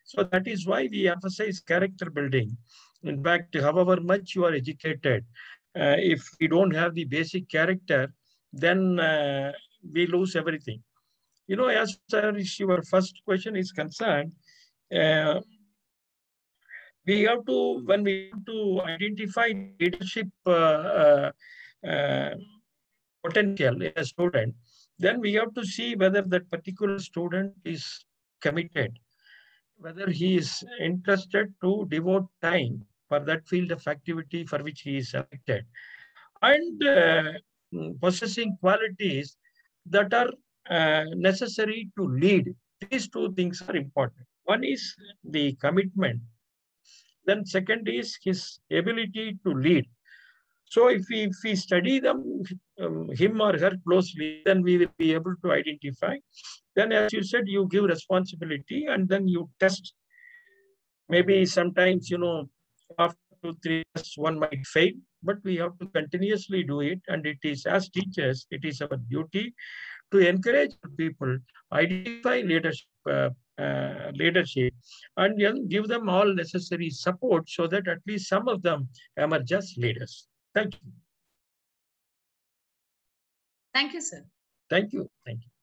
So that is why we emphasize character building. In fact, however much you are educated, uh, if we don't have the basic character, then uh, we lose everything. You know, as far as your first question is concerned, uh, we have to, when we have to identify leadership uh, uh, uh, potential in a student, then we have to see whether that particular student is committed, whether he is interested to devote time for that field of activity for which he is selected, and uh, possessing qualities that are uh, necessary to lead. These two things are important. One is the commitment. Then second is his ability to lead. So if we, if we study them, um, him or her closely, then we will be able to identify. Then, as you said, you give responsibility and then you test. Maybe sometimes, you know, after two, three years, one might fail, but we have to continuously do it. And it is, as teachers, it is our duty to encourage people, identify leadership, uh, uh, leadership, and then give them all necessary support so that at least some of them emerge as leaders. Thank you.
Thank you, sir.
Thank you. Thank you.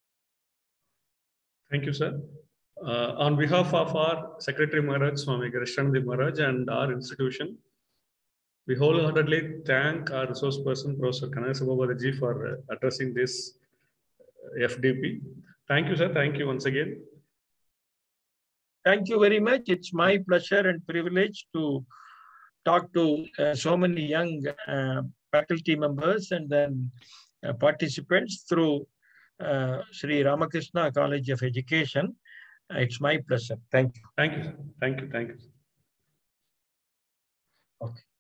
Thank you, sir. Uh, on behalf of our Secretary Maharaj, Swami Krishnanand Maharaj, and our institution, we wholeheartedly thank our resource person, Professor Kanaya Sabhabati, for uh, addressing this uh, F D P. Thank you, sir. Thank you once again.
Thank you very much. It's my pleasure and privilege to talk to uh, so many young uh, faculty members and then uh, participants through uh, Sri Ramakrishna College of Education. Uh, it's my pleasure. Thank you.
Thank you, sir. Thank you. Thank you.
Okay.